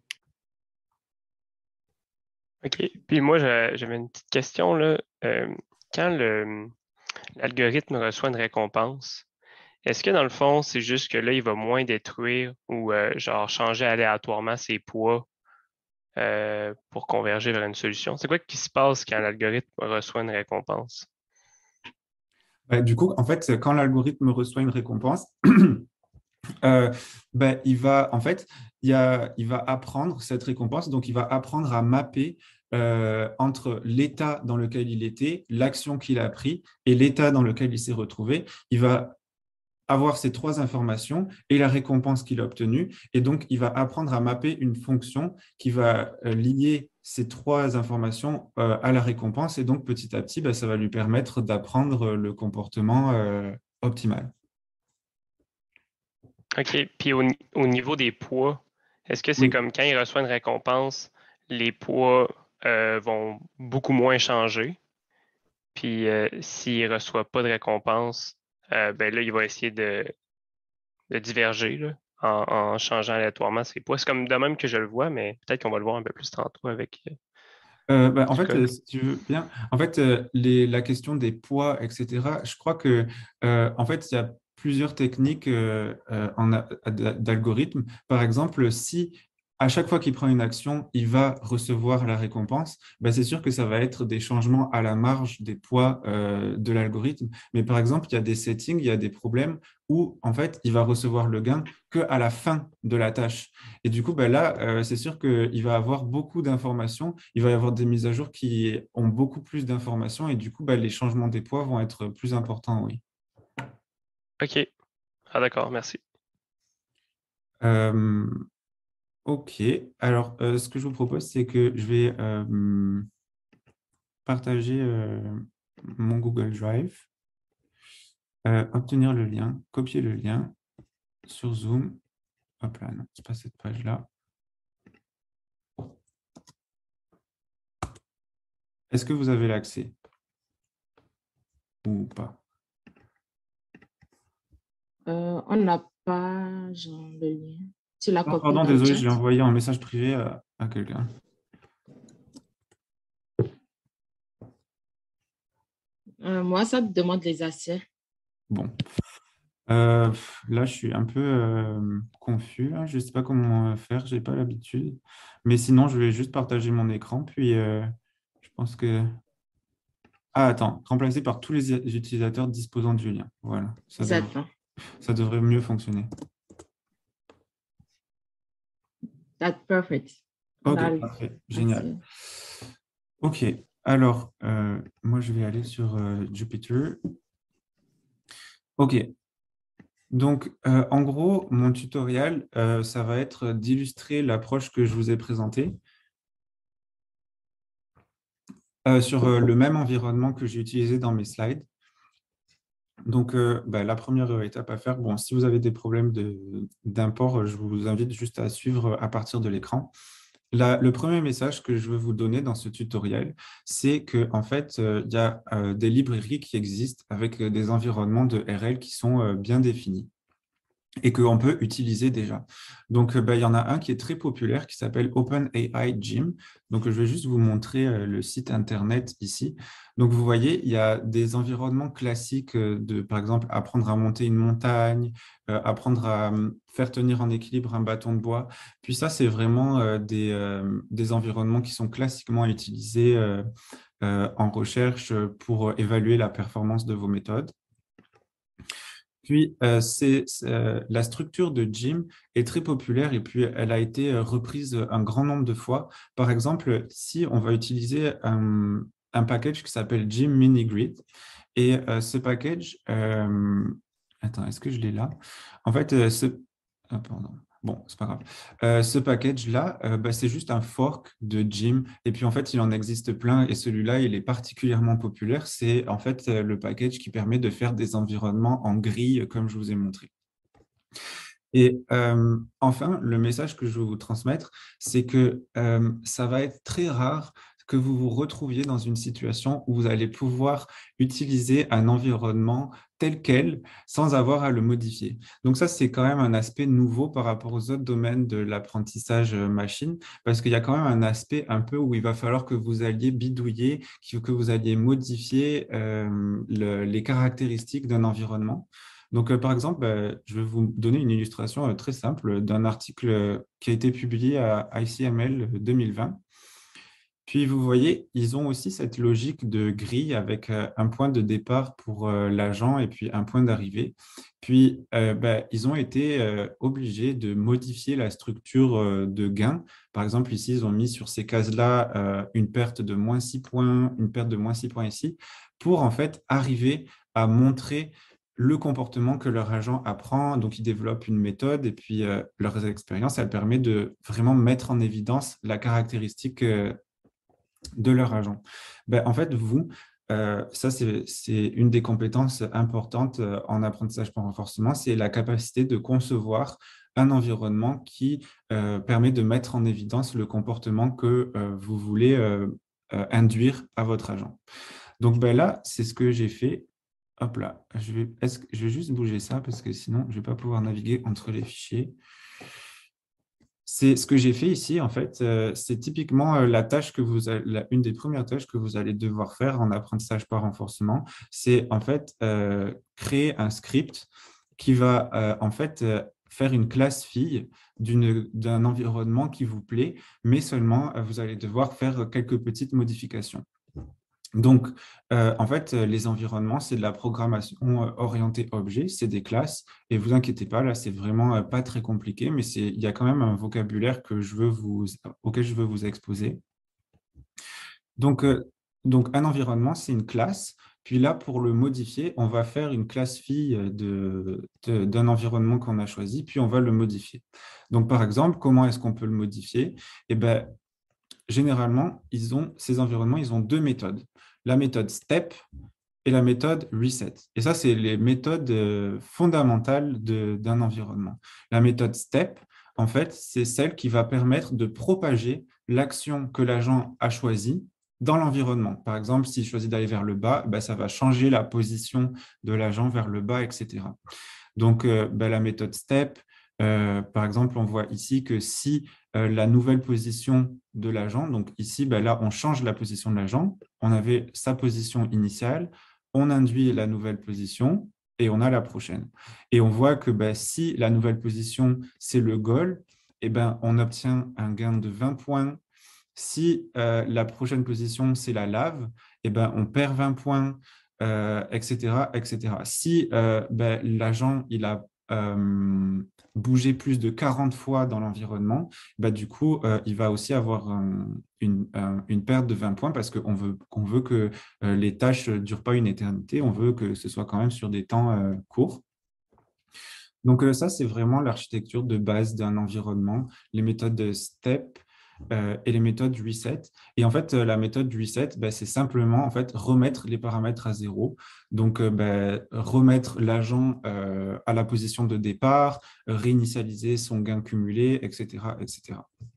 OK. Puis moi, j'avais une petite question, là. Quand l'algorithme reçoit une récompense, est-ce que dans le fond, c'est juste que là, il va moins détruire ou genre changer aléatoirement ses poids pour converger vers une solution? C'est quoi qui se passe quand l'algorithme reçoit une récompense? Du coup, en fait, quand l'algorithme reçoit une récompense, il va, en fait, il va apprendre cette récompense, donc il va apprendre à mapper entre l'état dans lequel il était, l'action qu'il a pris et l'état dans lequel il s'est retrouvé. Il va avoir ces trois informations et la récompense qu'il a obtenue. Et donc, il va apprendre à mapper une fonction qui va lier ces trois informations à la récompense. Et donc, petit à petit, bah, ça va lui permettre d'apprendre le comportement optimal. OK. Puis au niveau des poids, est-ce que c'est Oui. comme quand il reçoit une récompense, les poids vont beaucoup moins changer? Puis s'il ne reçoit pas de récompense, ben là, il va essayer de diverger là, en changeant aléatoirement ses poids. C'est comme de même que je le vois, mais peut-être qu'on va le voir un peu plus tantôt avec Bah, en du fait, code. si tu veux bien, en fait, la question des poids, etc., je crois que, en fait, il y a plusieurs techniques d'algorithme. Par exemple, si à chaque fois qu'il prend une action, il va recevoir la récompense, bah, c'est sûr que ça va être des changements à la marge des poids de l'algorithme. Mais par exemple, il y a des settings, il y a des problèmes où, en fait, il va recevoir le gain qu'à la fin de la tâche. Et du coup, bah, là, c'est sûr qu'il va avoir beaucoup d'informations. Il va y avoir des mises à jour qui ont beaucoup plus d'informations. Et du coup, bah, les changements des poids vont être plus importants, oui. OK. Ah d'accord, merci. Euh, OK. Alors, ce que je vous propose, c'est que je vais partager mon Google Drive, obtenir le lien, copier le lien sur Zoom. Hop là, non, c'est pas cette page-là. Est-ce que vous avez l'accès ou pas? On n'a pas genre, le lien. Tu l'as copié Pardon, dans le désolé, chat. je l'ai envoyé en message privé à quelqu'un. Moi, ça me demande les accès. Bon. Là, je suis un peu confus. Là. Je ne sais pas comment faire, je n'ai pas l'habitude. Mais sinon, je vais juste partager mon écran. Puis, je pense que... Ah, attends, remplacé par tous les utilisateurs disposant du lien. Voilà, Exactement. ça devrait mieux fonctionner. That's perfect. On a OK, parfait, génial. accès. OK, alors, moi, je vais aller sur Jupyter. OK, donc, en gros, mon tutoriel, ça va être d'illustrer l'approche que je vous ai présentée sur le même environnement que j'ai utilisé dans mes slides. Donc, bah, la première étape à faire, bon, si vous avez des problèmes d'import, je vous invite juste à suivre à partir de l'écran. Le premier message que je veux vous donner dans ce tutoriel, c'est qu'en fait, il y a des librairies qui existent avec des environnements de RL qui sont bien définis et qu'on peut utiliser déjà. Donc, bah, il y en a un qui est très populaire qui s'appelle OpenAI Gym. Donc, je vais juste vous montrer le site Internet ici. Donc, vous voyez, il y a des environnements classiques de, par exemple, apprendre à monter une montagne, apprendre à faire tenir en équilibre un bâton de bois. Puis ça, c'est vraiment des environnements qui sont classiquement utilisés en recherche pour évaluer la performance de vos méthodes. Puis, la structure de Jim est très populaire et puis elle a été reprise un grand nombre de fois. Par exemple, si on va utiliser un package qui s'appelle Jim Mini Grid, et ce package, attends, est-ce que je l'ai là? En fait, ah, pardon. Bon, c'est pas grave. Ce package-là, bah, c'est juste un fork de Jim. Et puis, en fait, il en existe plein. Et celui-là, il est particulièrement populaire. C'est en fait le package qui permet de faire des environnements en grille, comme je vous ai montré. Et enfin, le message que je veux vous transmettre, c'est que ça va être très rare que vous vous retrouviez dans une situation où vous allez pouvoir utiliser un environnement tel quel sans avoir à le modifier. Donc ça, c'est quand même un aspect nouveau par rapport aux autres domaines de l'apprentissage machine, parce qu'il y a quand même un aspect un peu où il va falloir que vous alliez bidouiller, que vous alliez modifier les caractéristiques d'un environnement. Donc, par exemple, je vais vous donner une illustration très simple d'un article qui a été publié à ICML 2020. Puis, vous voyez, ils ont aussi cette logique de grille avec un point de départ pour l'agent et puis un point d'arrivée. Puis, ils ont été obligés de modifier la structure de gain. Par exemple, ici, ils ont mis sur ces cases-là une perte de moins 6 points, une perte de moins 6 points ici, pour en fait arriver à montrer le comportement que leur agent apprend. Donc, ils développent une méthode et puis leurs expériences, elles permettent de vraiment mettre en évidence la caractéristique de leur agent. En fait, ça, c'est une des compétences importantes en apprentissage par renforcement, c'est la capacité de concevoir un environnement qui permet de mettre en évidence le comportement que vous voulez induire à votre agent. Donc là, c'est ce que j'ai fait. Hop là, je vais juste bouger ça parce que sinon, je ne vais pas pouvoir naviguer entre les fichiers. C'est ce que j'ai fait ici, en fait, c'est typiquement la tâche que une des premières tâches que vous allez devoir faire en apprentissage par renforcement, c'est en fait créer un script qui va en fait faire une classe fille d'un environnement qui vous plaît, mais seulement vous allez devoir faire quelques petites modifications. Donc, en fait, les environnements, c'est de la programmation orientée objet, c'est des classes. Et vous inquiétez pas, là, c'est vraiment pas très compliqué, mais il y a quand même un vocabulaire auquel je veux vous exposer. Donc, un environnement, c'est une classe. Puis là, pour le modifier, on va faire une classe fille d'un environnement qu'on a choisi, puis on va le modifier. Donc, par exemple, comment est-ce qu'on peut le modifier? Eh bien, généralement, ces environnements, ils ont deux méthodes. La méthode step et la méthode reset. Et ça, c'est les méthodes fondamentales d'un environnement. La méthode step, en fait, c'est celle qui va permettre de propager l'action que l'agent a choisie dans l'environnement. Par exemple, s'il choisit d'aller vers le bas, ça va changer la position de l'agent vers le bas, etc. Donc, la méthode step, par exemple, on voit ici que si la nouvelle position de l'agent, donc ici, là, on change la position de l'agent, on avait sa position initiale, on induit la nouvelle position et on a la prochaine. Et on voit que si la nouvelle position, c'est le goal, on obtient un gain de 20 points. Si la prochaine position, c'est la lave, on perd 20 points, etc., etc. Si l'agent il a bougé plus de 40 fois dans l'environnement, du coup, il va aussi avoir une perte de 20 points parce qu'on veut que les tâches ne durent pas une éternité, on veut que ce soit quand même sur des temps courts. Donc ça, c'est vraiment l'architecture de base d'un environnement, les méthodes de STEP, et les méthodes reset. Et en fait, la méthode reset, c'est simplement en fait, remettre les paramètres à zéro. Donc, remettre l'agent à la position de départ, réinitialiser son gain cumulé, etc. etc.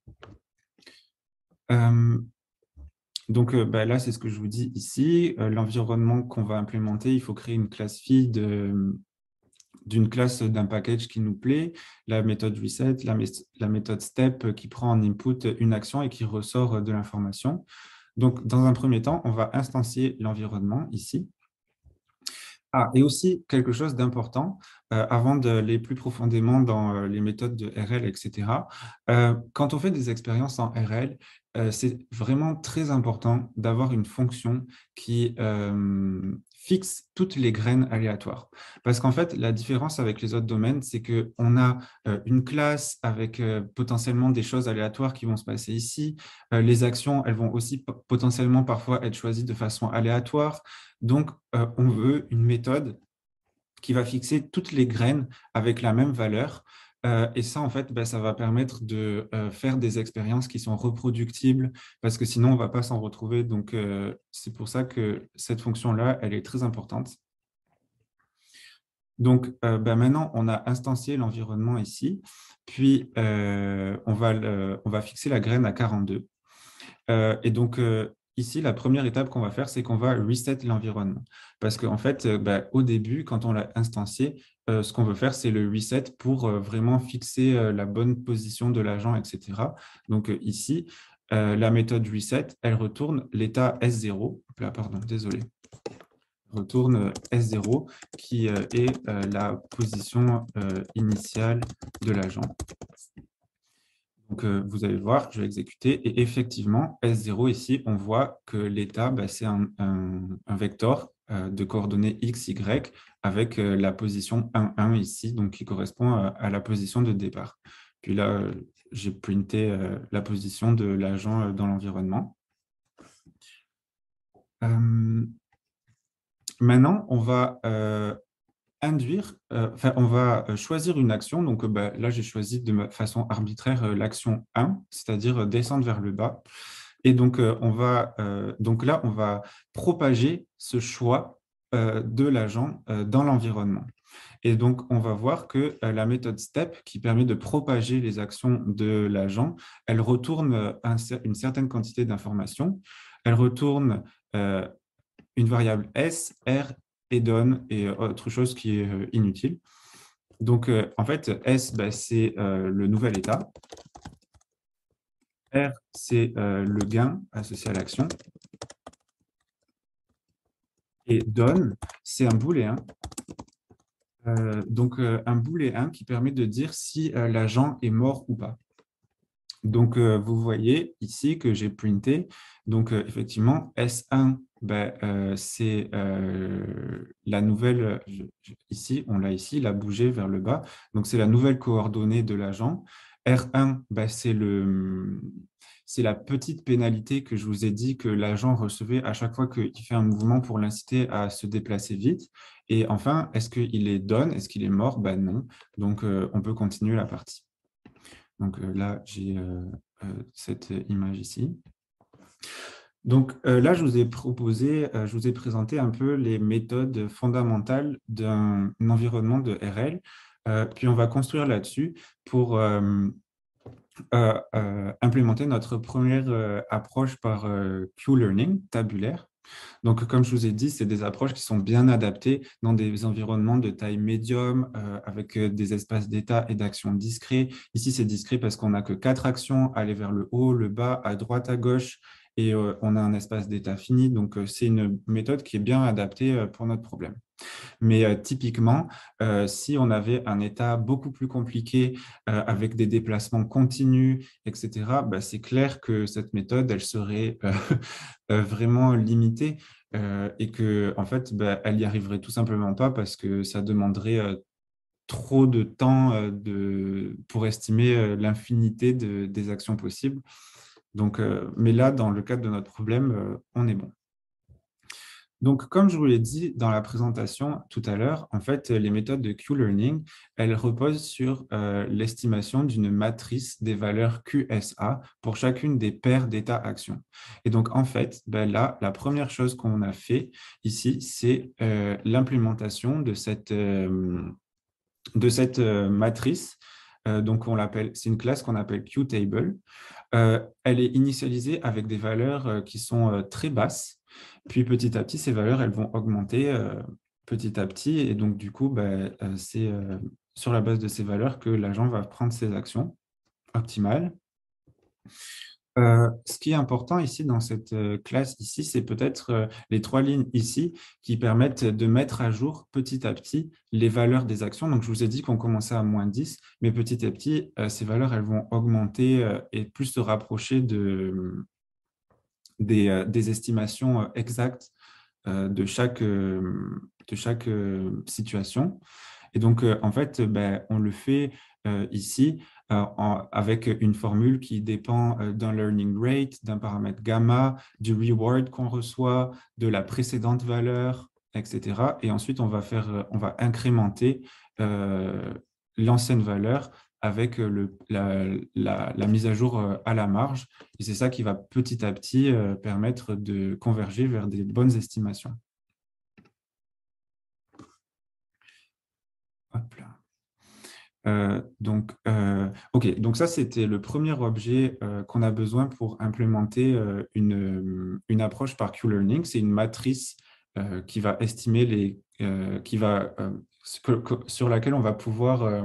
Donc, là, c'est ce que je vous dis ici. L'environnement qu'on va implémenter, il faut créer une classe fille d'une classe d'un package qui nous plaît, la méthode reset, la méthode step qui prend en input une action et qui ressort de l'information. Donc, dans un premier temps, on va instancier l'environnement ici. Ah, et aussi, quelque chose d'important, avant d'aller plus profondément dans les méthodes de RL, etc. Quand on fait des expériences en RL, c'est vraiment très important d'avoir une fonction qui fixe toutes les graines aléatoires. Parce qu'en fait, la différence avec les autres domaines, c'est qu'on a une classe avec potentiellement des choses aléatoires qui vont se passer ici. Les actions, elles vont aussi potentiellement parfois être choisies de façon aléatoire. Donc, on veut une méthode qui va fixer toutes les graines avec la même valeur. Et ça, en fait, ça va permettre de faire des expériences qui sont reproductibles parce que sinon, on ne va pas s'en retrouver. Donc, c'est pour ça que cette fonction-là, elle est très importante. Donc, maintenant, on a instancié l'environnement ici. Puis, on va fixer la graine à 42. Et donc, ici, la première étape qu'on va faire, c'est qu'on va reset l'environnement. Parce qu'en fait, au début, quand on l'a instancié, ce qu'on veut faire, c'est le reset pour vraiment fixer la bonne position de l'agent, etc. Donc ici, la méthode reset, elle retourne l'état S0. Là, pardon, désolé. Retourne S0, qui est la position initiale de l'agent. Donc, vous allez voir, je vais exécuter. Et effectivement, S0 ici, on voit que l'état, c'est un vecteur de coordonnées x, y avec la position 1, 1 ici, donc qui correspond à la position de départ. Puis là, j'ai printé la position de l'agent dans l'environnement. Maintenant, on va on va choisir une action. Donc là, j'ai choisi de façon arbitraire l'action 1, c'est-à-dire descendre vers le bas. Et donc, donc là, on va propager ce choix de l'agent dans l'environnement. Et donc, on va voir que la méthode STEP, qui permet de propager les actions de l'agent, elle retourne une certaine quantité d'informations. Elle retourne une variable S, R et donne et autre chose qui est inutile. Donc, en fait, S, c'est le nouvel état. R, c'est le gain associé à l'action. Et donne, c'est un booléen. Donc, un booléen qui permet de dire si l'agent est mort ou pas. Donc, vous voyez ici que j'ai printé. Donc, effectivement, S1, c'est la nouvelle, ici, on l'a ici, il a bougé vers le bas. Donc, c'est la nouvelle coordonnée de l'agent. R1, c'est la petite pénalité que je vous ai dit que l'agent recevait à chaque fois qu'il fait un mouvement pour l'inciter à se déplacer vite. Et enfin, est-ce qu'il est done? Est-ce qu'il est mort? Non. Donc, on peut continuer la partie. Donc là, j'ai cette image ici. Donc là, je vous ai présenté un peu les méthodes fondamentales d'un environnement de RL. Puis on va construire là-dessus pour implémenter notre première approche par Q-Learning, tabulaire. Donc, comme je vous ai dit, c'est des approches qui sont bien adaptées dans des environnements de taille médium, avec des espaces d'état et d'action discrets. Ici, c'est discret parce qu'on n'a que 4 actions, aller vers le haut, le bas, à droite, à gauche, et on a un espace d'état fini. Donc, c'est une méthode qui est bien adaptée pour notre problème. Mais typiquement, si on avait un état beaucoup plus compliqué avec des déplacements continus, etc., c'est clair que cette méthode, elle serait vraiment limitée et que en fait, elle n'y arriverait tout simplement pas parce que ça demanderait trop de temps pour estimer l'infinité des actions possibles. Donc, mais là, dans le cadre de notre problème, on est bon. Donc, comme je vous l'ai dit dans la présentation tout à l'heure, en fait, les méthodes de Q-Learning, elles reposent sur l'estimation d'une matrice des valeurs QSA pour chacune des paires d'états-actions. Et donc, en fait, là, la première chose qu'on a fait ici, c'est l'implémentation de cette matrice. Donc, c'est une classe qu'on appelle QTable. Elle est initialisée avec des valeurs qui sont très basses. Puis petit à petit, ces valeurs, elles vont augmenter petit à petit. Et donc, du coup, c'est sur la base de ces valeurs que l'agent va prendre ses actions optimales. Ce qui est important ici dans cette classe ici, c'est peut-être les 3 lignes ici qui permettent de mettre à jour petit à petit les valeurs des actions. Donc, je vous ai dit qu'on commençait à -10, mais petit à petit, ces valeurs, elles vont augmenter et plus se rapprocher des estimations exactes de chaque situation. Et donc, en fait, on le fait ici avec une formule qui dépend d'un learning rate, d'un paramètre gamma, du reward qu'on reçoit, de la précédente valeur, etc. Et ensuite, on va incrémenter l'ancienne valeur avec la mise à jour à la marge. Et c'est ça qui va petit à petit permettre de converger vers des bonnes estimations. Hop là. OK, donc ça, c'était le premier objet qu'on a besoin pour implémenter une approche par Q-Learning. C'est une matrice qui va estimer sur laquelle on va pouvoir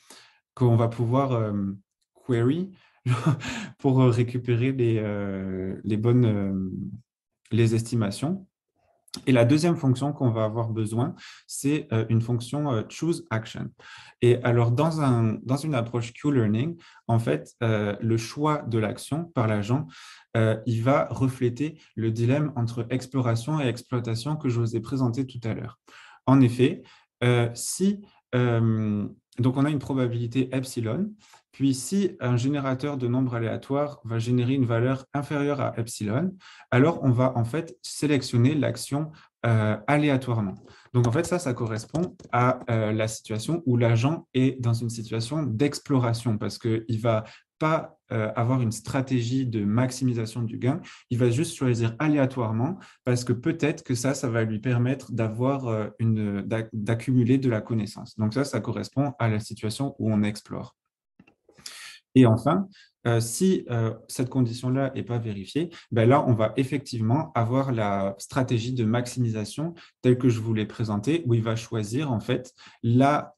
query pour récupérer les bonnes les estimations. Et la deuxième fonction qu'on va avoir besoin, c'est une fonction choose action. Et alors, dans une approche Q-learning, en fait, le choix de l'action par l'agent, il va refléter le dilemme entre exploration et exploitation que je vous ai présenté tout à l'heure. En effet, si donc on a une probabilité epsilon, puis si un générateur de nombres aléatoires va générer une valeur inférieure à epsilon, alors on va en fait sélectionner l'action aléatoirement. Donc en fait, ça correspond à la situation où l'agent est dans une situation d'exploration parce qu'il ne va pas avoir une stratégie de maximisation du gain, il va juste choisir aléatoirement parce que peut-être que ça va lui permettre d'accumuler de la connaissance. Donc ça correspond à la situation où on explore. Et enfin, si cette condition-là n'est pas vérifiée, ben là, on va effectivement avoir la stratégie de maximisation telle que je vous l'ai présentée, où il va choisir en fait la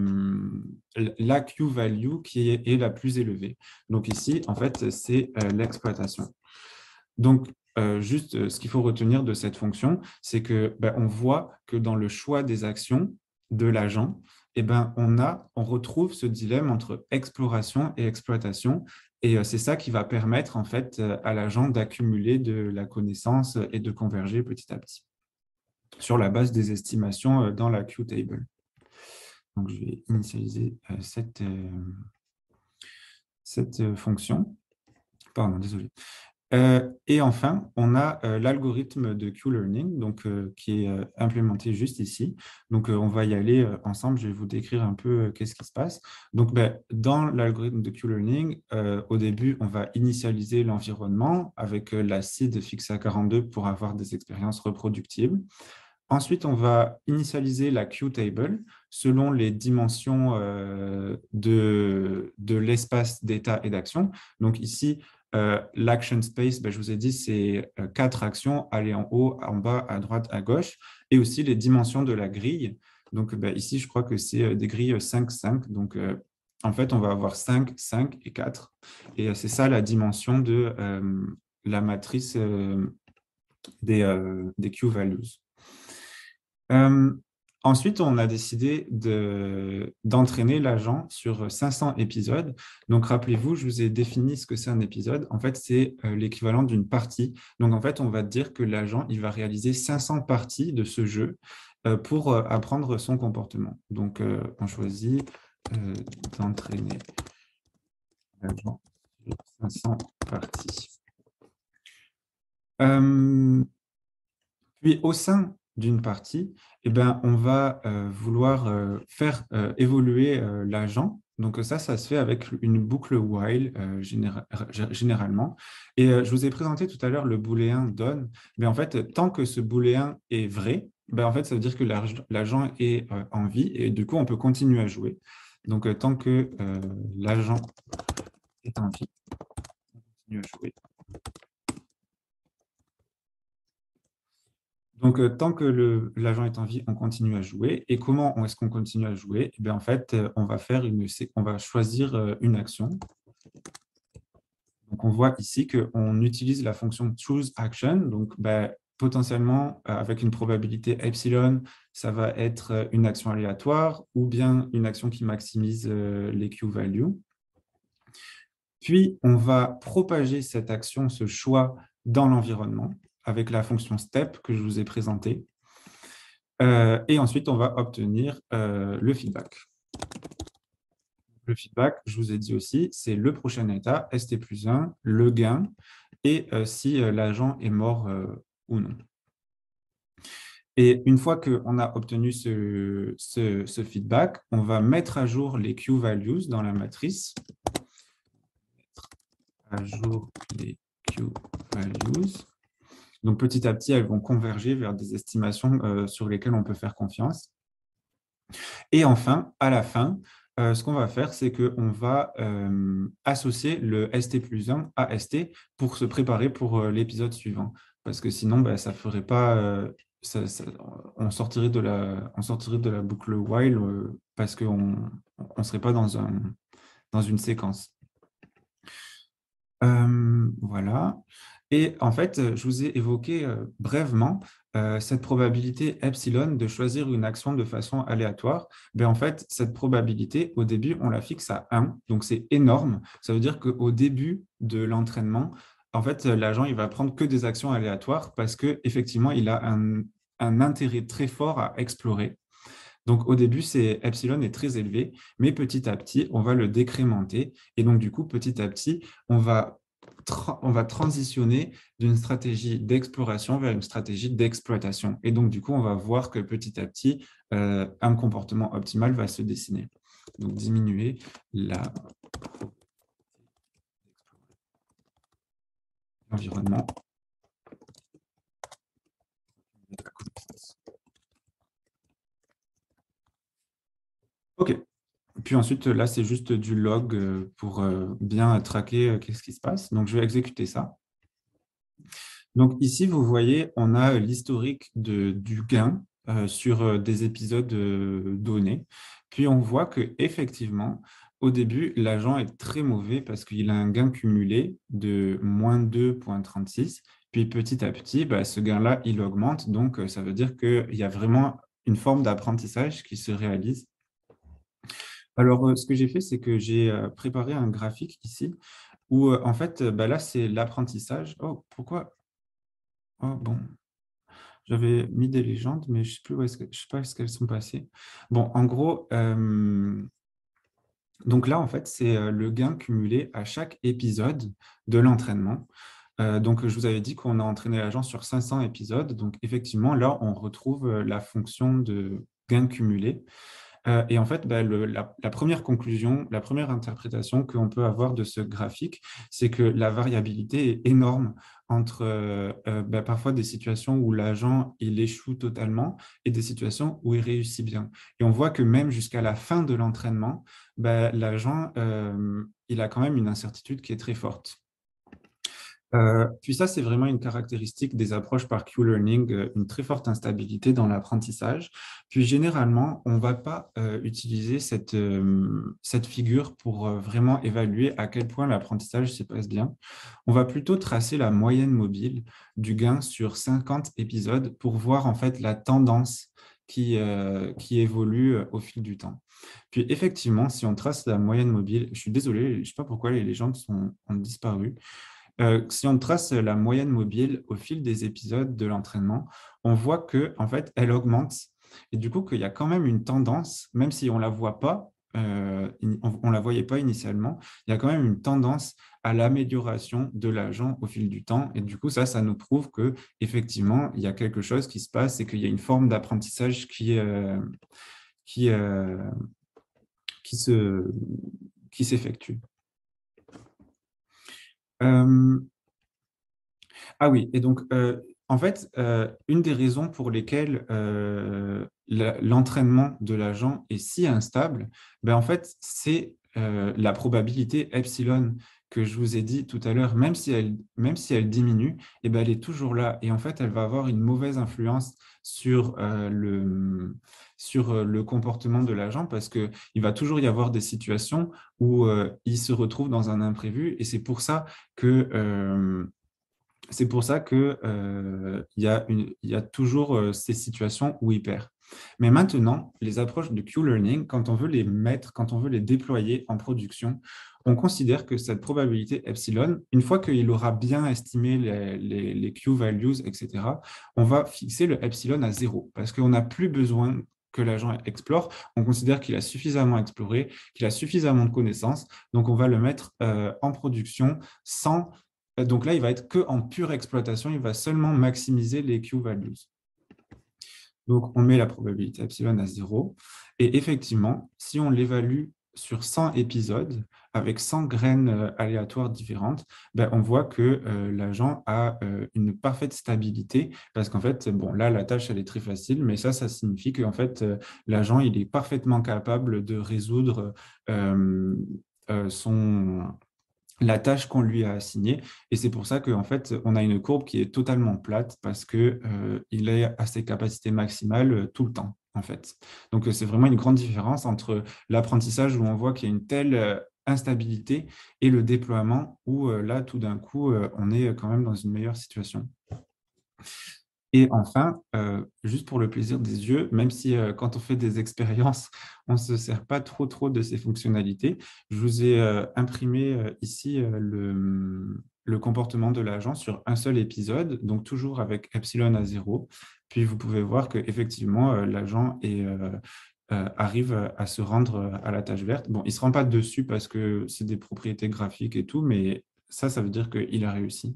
Q-value qui est la plus élevée. Donc ici, en fait, c'est l'exploitation. Donc, juste ce qu'il faut retenir de cette fonction, c'est que on voit que dans le choix des actions de l'agent, on retrouve ce dilemme entre exploration et exploitation. Et c'est ça qui va permettre en fait à l'agent d'accumuler de la connaissance et de converger petit à petit sur la base des estimations dans la Q-table. Donc, je vais initialiser cette fonction. Pardon, désolé. Et enfin, on a l'algorithme de Q-learning qui est implémenté juste ici. Donc, on va y aller ensemble. Je vais vous décrire un peu qu'est-ce qui se passe. Donc, dans l'algorithme de Q-learning, au début, on va initialiser l'environnement avec la seed fixée à 42 pour avoir des expériences reproductibles. Ensuite, on va initialiser la Q-table selon les dimensions de l'espace d'état et d'action. Donc ici, l'action space, je vous ai dit, c'est 4 actions, aller en haut, en bas, à droite, à gauche, et aussi les dimensions de la grille. Donc ici, je crois que c'est des grilles 5, 5. Donc en fait, on va avoir 5, 5 et 4. Et c'est ça la dimension de la matrice des Q-values. Ensuite, on a décidé d'entraîner l'agent sur 500 épisodes. Donc, rappelez-vous, je vous ai défini ce que c'est un épisode. En fait, c'est l'équivalent d'une partie. Donc, en fait, on va dire que l'agent, il va réaliser 500 parties de ce jeu pour apprendre son comportement. Donc, on choisit d'entraîner l'agent sur 500 parties. Puis, au sein d'une partie, on va vouloir faire évoluer l'agent. Donc ça se fait avec une boucle while généralement. Et je vous ai présenté tout à l'heure le booléen done. Mais en fait, tant que ce booléen est vrai, en fait, ça veut dire que l'agent est en vie et du coup, on peut continuer à jouer. Donc, tant que l'agent est en vie, on continue à jouer. Donc, tant que l'agent est en vie, on continue à jouer. Et comment est-ce qu'on continue à jouer? En fait, on va choisir une action. Donc, on voit ici qu'on utilise la fonction choose_action. Donc, potentiellement, avec une probabilité epsilon, ça va être une action aléatoire ou bien une action qui maximise les Q-values. Puis, on va propager cette action, ce choix, dans l'environnement, avec la fonction step que je vous ai présentée. Et ensuite, on va obtenir le feedback. Le feedback, je vous ai dit aussi, c'est le prochain état, ST+1, le gain, et si l'agent est mort ou non. Et une fois qu'on a obtenu ce feedback, on va mettre à jour les Q-values dans la matrice. Mettre à jour les Q-values. Donc, petit à petit, elles vont converger vers des estimations sur lesquelles on peut faire confiance. Et enfin, à la fin, ce qu'on va faire, c'est qu'on va associer le ST+1 à ST pour se préparer pour l'épisode suivant. Parce que sinon, ça ferait pas... on sortirait de la boucle while parce qu'on ne serait pas dans une séquence. Voilà. Et en fait, je vous ai évoqué brièvement cette probabilité epsilon de choisir une action de façon aléatoire, ben en fait, cette probabilité, au début, on la fixe à 1, donc c'est énorme. Ça veut dire qu'au début de l'entraînement, en fait, l'agent, il va prendre que des actions aléatoires parce qu'effectivement, il a un intérêt très fort à explorer. Donc, au début, epsilon est très élevé, mais petit à petit, on va le décrémenter. Et donc, du coup, petit à petit, on va transitionner d'une stratégie d'exploration vers une stratégie d'exploitation. Et donc, du coup, on va voir que petit à petit, un comportement optimal va se dessiner. Donc, diminuer l'environnement. OK. Puis ensuite, là, c'est juste du log pour bien traquer qu'est-ce qui se passe. Donc, je vais exécuter ça. Donc ici, vous voyez, on a l'historique du gain sur des épisodes donnés. Puis on voit qu'effectivement, au début, l'agent est très mauvais parce qu'il a un gain cumulé de moins 2,36. Puis petit à petit, bah, ce gain-là, il augmente. Donc, ça veut dire qu'il y a vraiment une forme d'apprentissage qui se réalise. Alors, ce que j'ai fait, c'est que j'ai préparé un graphique ici où, en fait, bah, là, c'est l'apprentissage. Oh, pourquoi? Oh, bon, j'avais mis des légendes, mais je ne sais plus je sais pas où est-ce qu'elles sont passées. Bon, en gros, donc là, en fait, c'est le gain cumulé à chaque épisode de l'entraînement. Donc, je vous avais dit qu'on a entraîné l'agent sur 500 épisodes. Donc, effectivement, là, on retrouve la fonction de gain cumulé. Et en fait, bah, la première conclusion, la première interprétation qu'on peut avoir de ce graphique, c'est que la variabilité est énorme entre bah, parfois des situations où l'agent il échoue totalement et des situations où il réussit bien. Et on voit que même jusqu'à la fin de l'entraînement, bah, l'agent il a quand même une incertitude qui est très forte. Puis ça, c'est vraiment une caractéristique des approches par Q-learning, une très forte instabilité dans l'apprentissage. Puis généralement, on ne va pas utiliser cette figure pour vraiment évaluer à quel point l'apprentissage se passe bien. On va plutôt tracer la moyenne mobile du gain sur 50 épisodes pour voir en fait la tendance qui évolue au fil du temps. Puis effectivement, si on trace la moyenne mobile, je suis désolé, je ne sais pas pourquoi les légendes ont disparu. Si on trace la moyenne mobile au fil des épisodes de l'entraînement, on voit que en fait, elle augmente et du coup qu'il y a quand même une tendance, même si on la voit pas, on la voyait pas initialement, il y a quand même une tendance à l'amélioration de l'agent au fil du temps. Et du coup, ça nous prouve que effectivement, il y a quelque chose qui se passe et qu'il y a une forme d'apprentissage qui, qui s'effectue. Ah oui, et donc, en fait, une des raisons pour lesquelles l'entraînement de l'agent est si instable, ben, en fait, c'est la probabilité epsilon que je vous ai dit tout à l'heure, même si elle diminue, eh ben, elle est toujours là. Et en fait, elle va avoir une mauvaise influence sur le comportement de l'agent parce qu'il va toujours y avoir des situations où il se retrouve dans un imprévu. Et c'est pour ça que il y a toujours ces situations où il perd. Mais maintenant, les approches de Q-learning, quand on veut les mettre, quand on veut les déployer en production, on considère que cette probabilité epsilon, une fois qu'il aura bien estimé les Q-values, etc., on va fixer le epsilon à 0 parce qu'on n'a plus besoin que l'agent explore. On considère qu'il a suffisamment exploré, qu'il a suffisamment de connaissances, donc on va le mettre en production sans. Donc là, il va être qu'en pure exploitation, il va seulement maximiser les Q-values. Donc, on met la probabilité epsilon à 0. Et effectivement, si on l'évalue sur 100 épisodes, avec 100 graines aléatoires différentes, ben, on voit que l'agent a une parfaite stabilité, parce qu'en fait, bon, là, la tâche, elle est très facile, mais ça signifie qu'en fait, l'agent, il est parfaitement capable de résoudre la tâche qu'on lui a assignée. Et c'est pour ça qu'en fait, on a une courbe qui est totalement plate parce qu'il est à ses capacités maximales tout le temps, en fait. Donc, c'est vraiment une grande différence entre l'apprentissage où on voit qu'il y a une telle instabilité et le déploiement où là, tout d'un coup, on est quand même dans une meilleure situation. Et enfin, juste pour le plaisir des yeux, même si quand on fait des expériences, on ne se sert pas trop de ces fonctionnalités, je vous ai imprimé ici le comportement de l'agent sur un seul épisode, donc toujours avec epsilon à 0. Puis vous pouvez voir qu'effectivement, l'agent arrive à se rendre à la tâche verte. Bon, il ne se rend pas dessus parce que c'est des propriétés graphiques et tout, mais ça veut dire qu'il a réussi.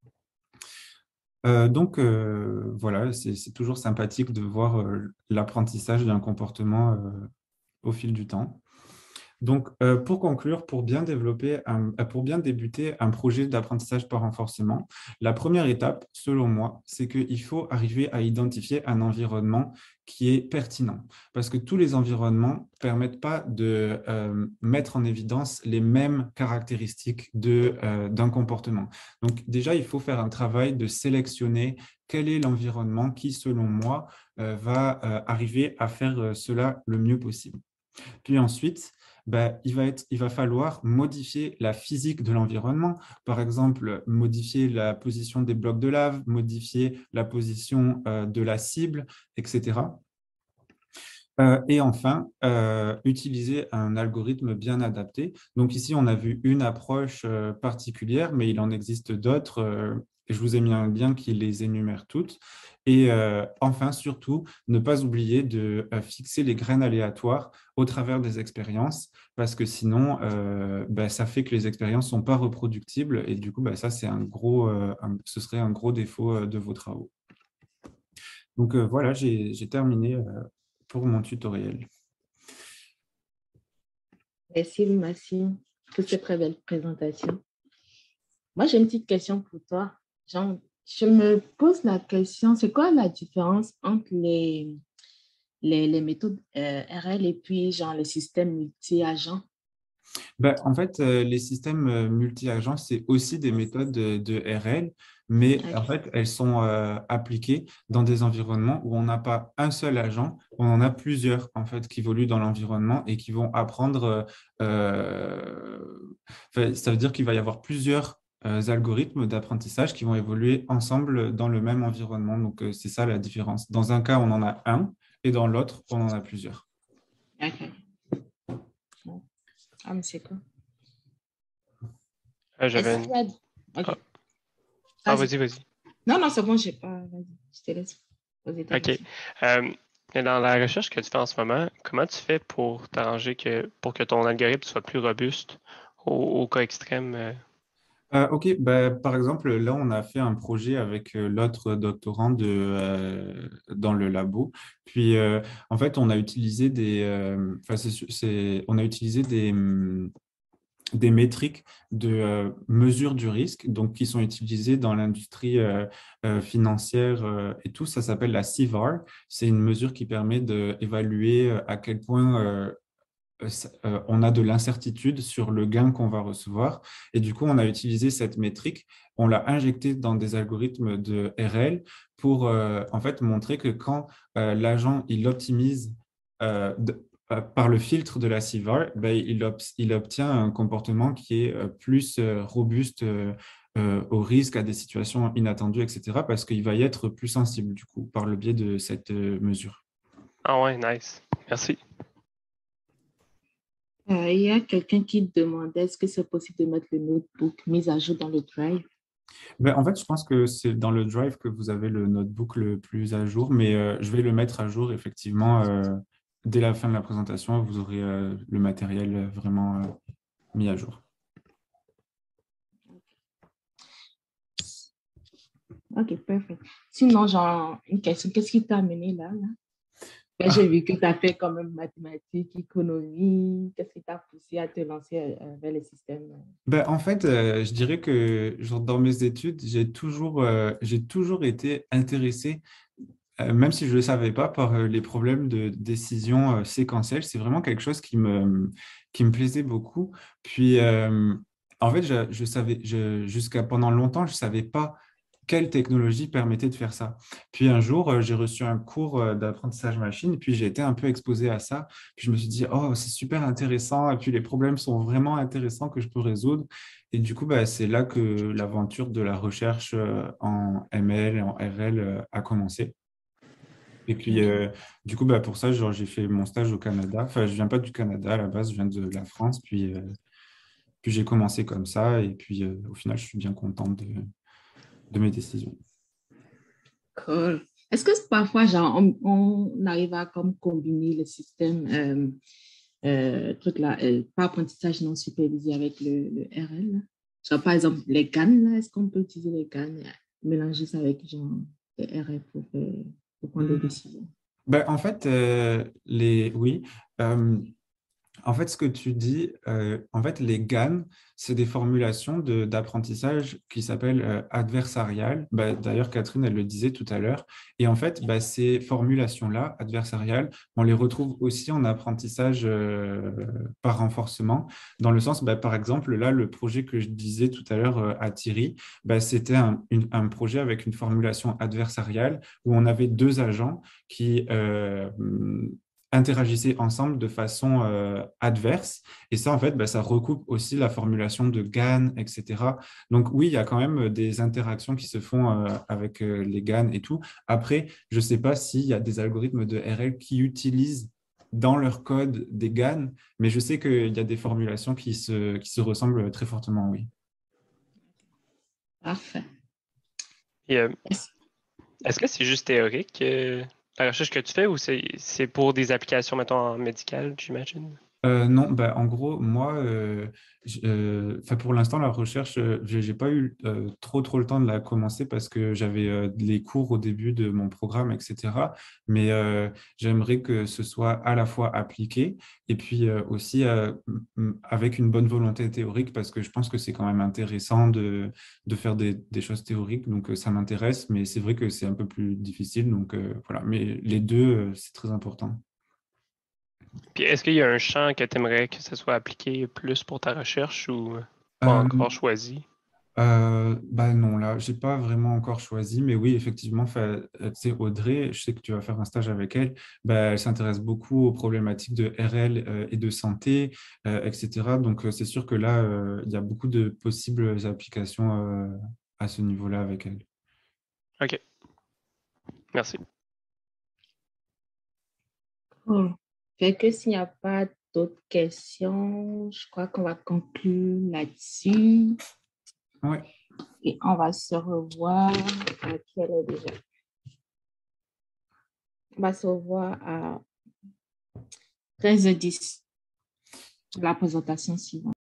Donc, voilà, c'est toujours sympathique de voir l'apprentissage d'un comportement au fil du temps. Donc, pour conclure, pour bien débuter un projet d'apprentissage par renforcement, la première étape, selon moi, c'est qu'il faut arriver à identifier un environnement qui est pertinent. Parce que tous les environnements ne permettent pas de mettre en évidence les mêmes caractéristiques d'un comportement. Donc, déjà, il faut faire un travail de sélectionner quel est l'environnement qui, selon moi, va arriver à faire cela le mieux possible. Puis ensuite, il va falloir modifier la physique de l'environnement. Par exemple, modifier la position des blocs de lave, modifier la position de la cible, etc. Et enfin, utiliser un algorithme bien adapté. Donc ici, on a vu une approche particulière, mais il en existe d'autres. Je vous ai mis un lien qui les énumère toutes. Et enfin, surtout, ne pas oublier de fixer les graines aléatoires au travers des expériences, parce que sinon, ça fait que les expériences ne sont pas reproductibles. Et du coup, ça, c'est ce serait un gros défaut de vos travaux. Donc voilà, j'ai terminé pour mon tutoriel. Merci pour cette très belle présentation. Moi, j'ai une petite question pour toi. Genre, je me pose la question, c'est quoi la différence entre les méthodes RL et puis genre les systèmes multi-agents? En fait, les systèmes multi-agents, c'est aussi des méthodes de RL, mais en fait, elles sont appliquées dans des environnements où on n'a pas un seul agent, on en a plusieurs en fait qui évoluent dans l'environnement et qui vont apprendre. Ça veut dire qu'il va y avoir plusieurs algorithmes d'apprentissage qui vont évoluer ensemble dans le même environnement. Donc, c'est ça la différence. Dans un cas, on en a un et dans l'autre, on en a plusieurs. OK. Ah, mais c'est quoi? J'avais Est-ce qu'il y a... OK. vas-y. Non, c'est bon, j'ai pas... Vas-y, je te laisse. OK. Mais dans la recherche que tu fais en ce moment, comment tu fais pour t'arranger pour que ton algorithme soit plus robuste au cas extrême? OK, par exemple, là, on a fait un projet avec l'autre doctorant dans le labo. Puis, en fait, on a utilisé des métriques de mesure du risque, donc qui sont utilisées dans l'industrie financière et tout. Ça s'appelle la CVAR. C'est une mesure qui permet d'évaluer à quel point on a de l'incertitude sur le gain qu'on va recevoir. Et du coup, on a utilisé cette métrique, on l'a injectée dans des algorithmes de RL pour en fait montrer que quand l'agent il optimise par le filtre de la CVAR, il obtient un comportement qui est plus robuste au risque, à des situations inattendues, etc., parce qu'il va y être plus sensible, du coup, par le biais de cette mesure. Ah ouais, nice. Merci. Il y a quelqu'un qui demandait est-ce que c'est possible de mettre le notebook mis à jour dans le Drive? En fait, je pense que c'est dans le Drive que vous avez le notebook le plus à jour, mais je vais le mettre à jour effectivement dès la fin de la présentation. Vous aurez le matériel vraiment mis à jour. OK, parfait. Sinon, genre, une question, qu'est-ce qui t'a amené là? J'ai vu que tu as fait quand même mathématiques, économie. Qu'est-ce qui t'a poussé à te lancer vers les systèmes? En fait, je dirais que genre, dans mes études, j'ai toujours été intéressé, même si je ne le savais pas, par les problèmes de décision séquentielle. C'est vraiment quelque chose qui me plaisait beaucoup. Puis, en fait, jusqu'à pendant longtemps, je ne savais pas quelle technologie permettait de faire ça. Puis un jour, j'ai reçu un cours d'apprentissage machine, puis j'ai été un peu exposé à ça. Puis je me suis dit, oh, c'est super intéressant, et puis les problèmes sont vraiment intéressants que je peux résoudre. Et du coup, bah, c'est là que l'aventure de la recherche en ML et en RL a commencé. Et puis, du coup, bah, pour ça, genre, j'ai fait mon stage au Canada. Enfin, je viens pas du Canada à la base, je viens de la France. Puis j'ai commencé comme ça. Et puis, au final, je suis bien contente de mes décisions. Cool. Est-ce que parfois, genre, on arrive à comme combiner le système truc là, pas apprentissage non supervisé avec le RL là? Genre, par exemple, les GAN, là, est-ce qu'on peut utiliser les GAN et mélanger ça avec genre, les RL pour prendre des décisions? Ben, en fait, oui. Euh, En fait, ce que tu dis, en fait, les GAN, c'est des formulations d'apprentissage qui s'appellent adversariales. Bah, d'ailleurs, Catherine, elle le disait tout à l'heure. Et en fait, bah, ces formulations-là, adversariales, on les retrouve aussi en apprentissage par renforcement, dans le sens, bah, par exemple, là, le projet que je disais tout à l'heure à Thierry, bah, c'était un projet avec une formulation adversariale où on avait deux agents qui interagissaient ensemble de façon adverse. Et ça, en fait, bah, ça recoupe aussi la formulation de GAN, etc. Donc oui, il y a quand même des interactions qui se font avec les GAN et tout. Après, je ne sais pas s'il y a des algorithmes de RL qui utilisent dans leur code des GAN, mais je sais qu'il y a des formulations qui se ressemblent très fortement, oui. Parfait. Et, est-ce que c'est juste théorique, la recherche que tu fais, ou c'est pour des applications, mettons, en médical, j'imagine? Non, bah, en gros, moi, pour l'instant, la recherche, j'ai pas eu trop le temps de la commencer parce que j'avais les cours au début de mon programme, etc. Mais j'aimerais que ce soit à la fois appliqué et puis aussi avec une bonne volonté théorique parce que je pense que c'est quand même intéressant de faire des choses théoriques. Donc, ça m'intéresse, mais c'est vrai que c'est un peu plus difficile. Donc, voilà. Mais les deux, c'est très important. Puis est-ce qu'il y a un champ que tu aimerais que ça soit appliqué plus pour ta recherche ou pas Euh, encore choisi? Bah non, là, j'ai pas vraiment encore choisi, mais oui, effectivement, tu sais, Audrey, je sais que tu vas faire un stage avec elle, bah, elle s'intéresse beaucoup aux problématiques de RL et de santé, etc. Donc, c'est sûr que là, il y a beaucoup de possibles applications à ce niveau-là avec elle. OK, merci. Cool. Fait que s'il n'y a pas d'autres questions, je crois qu'on va conclure là-dessus Ouais, et on va se revoir à quelle heure déjà? On va se revoir à 13h10 pour la présentation suivante.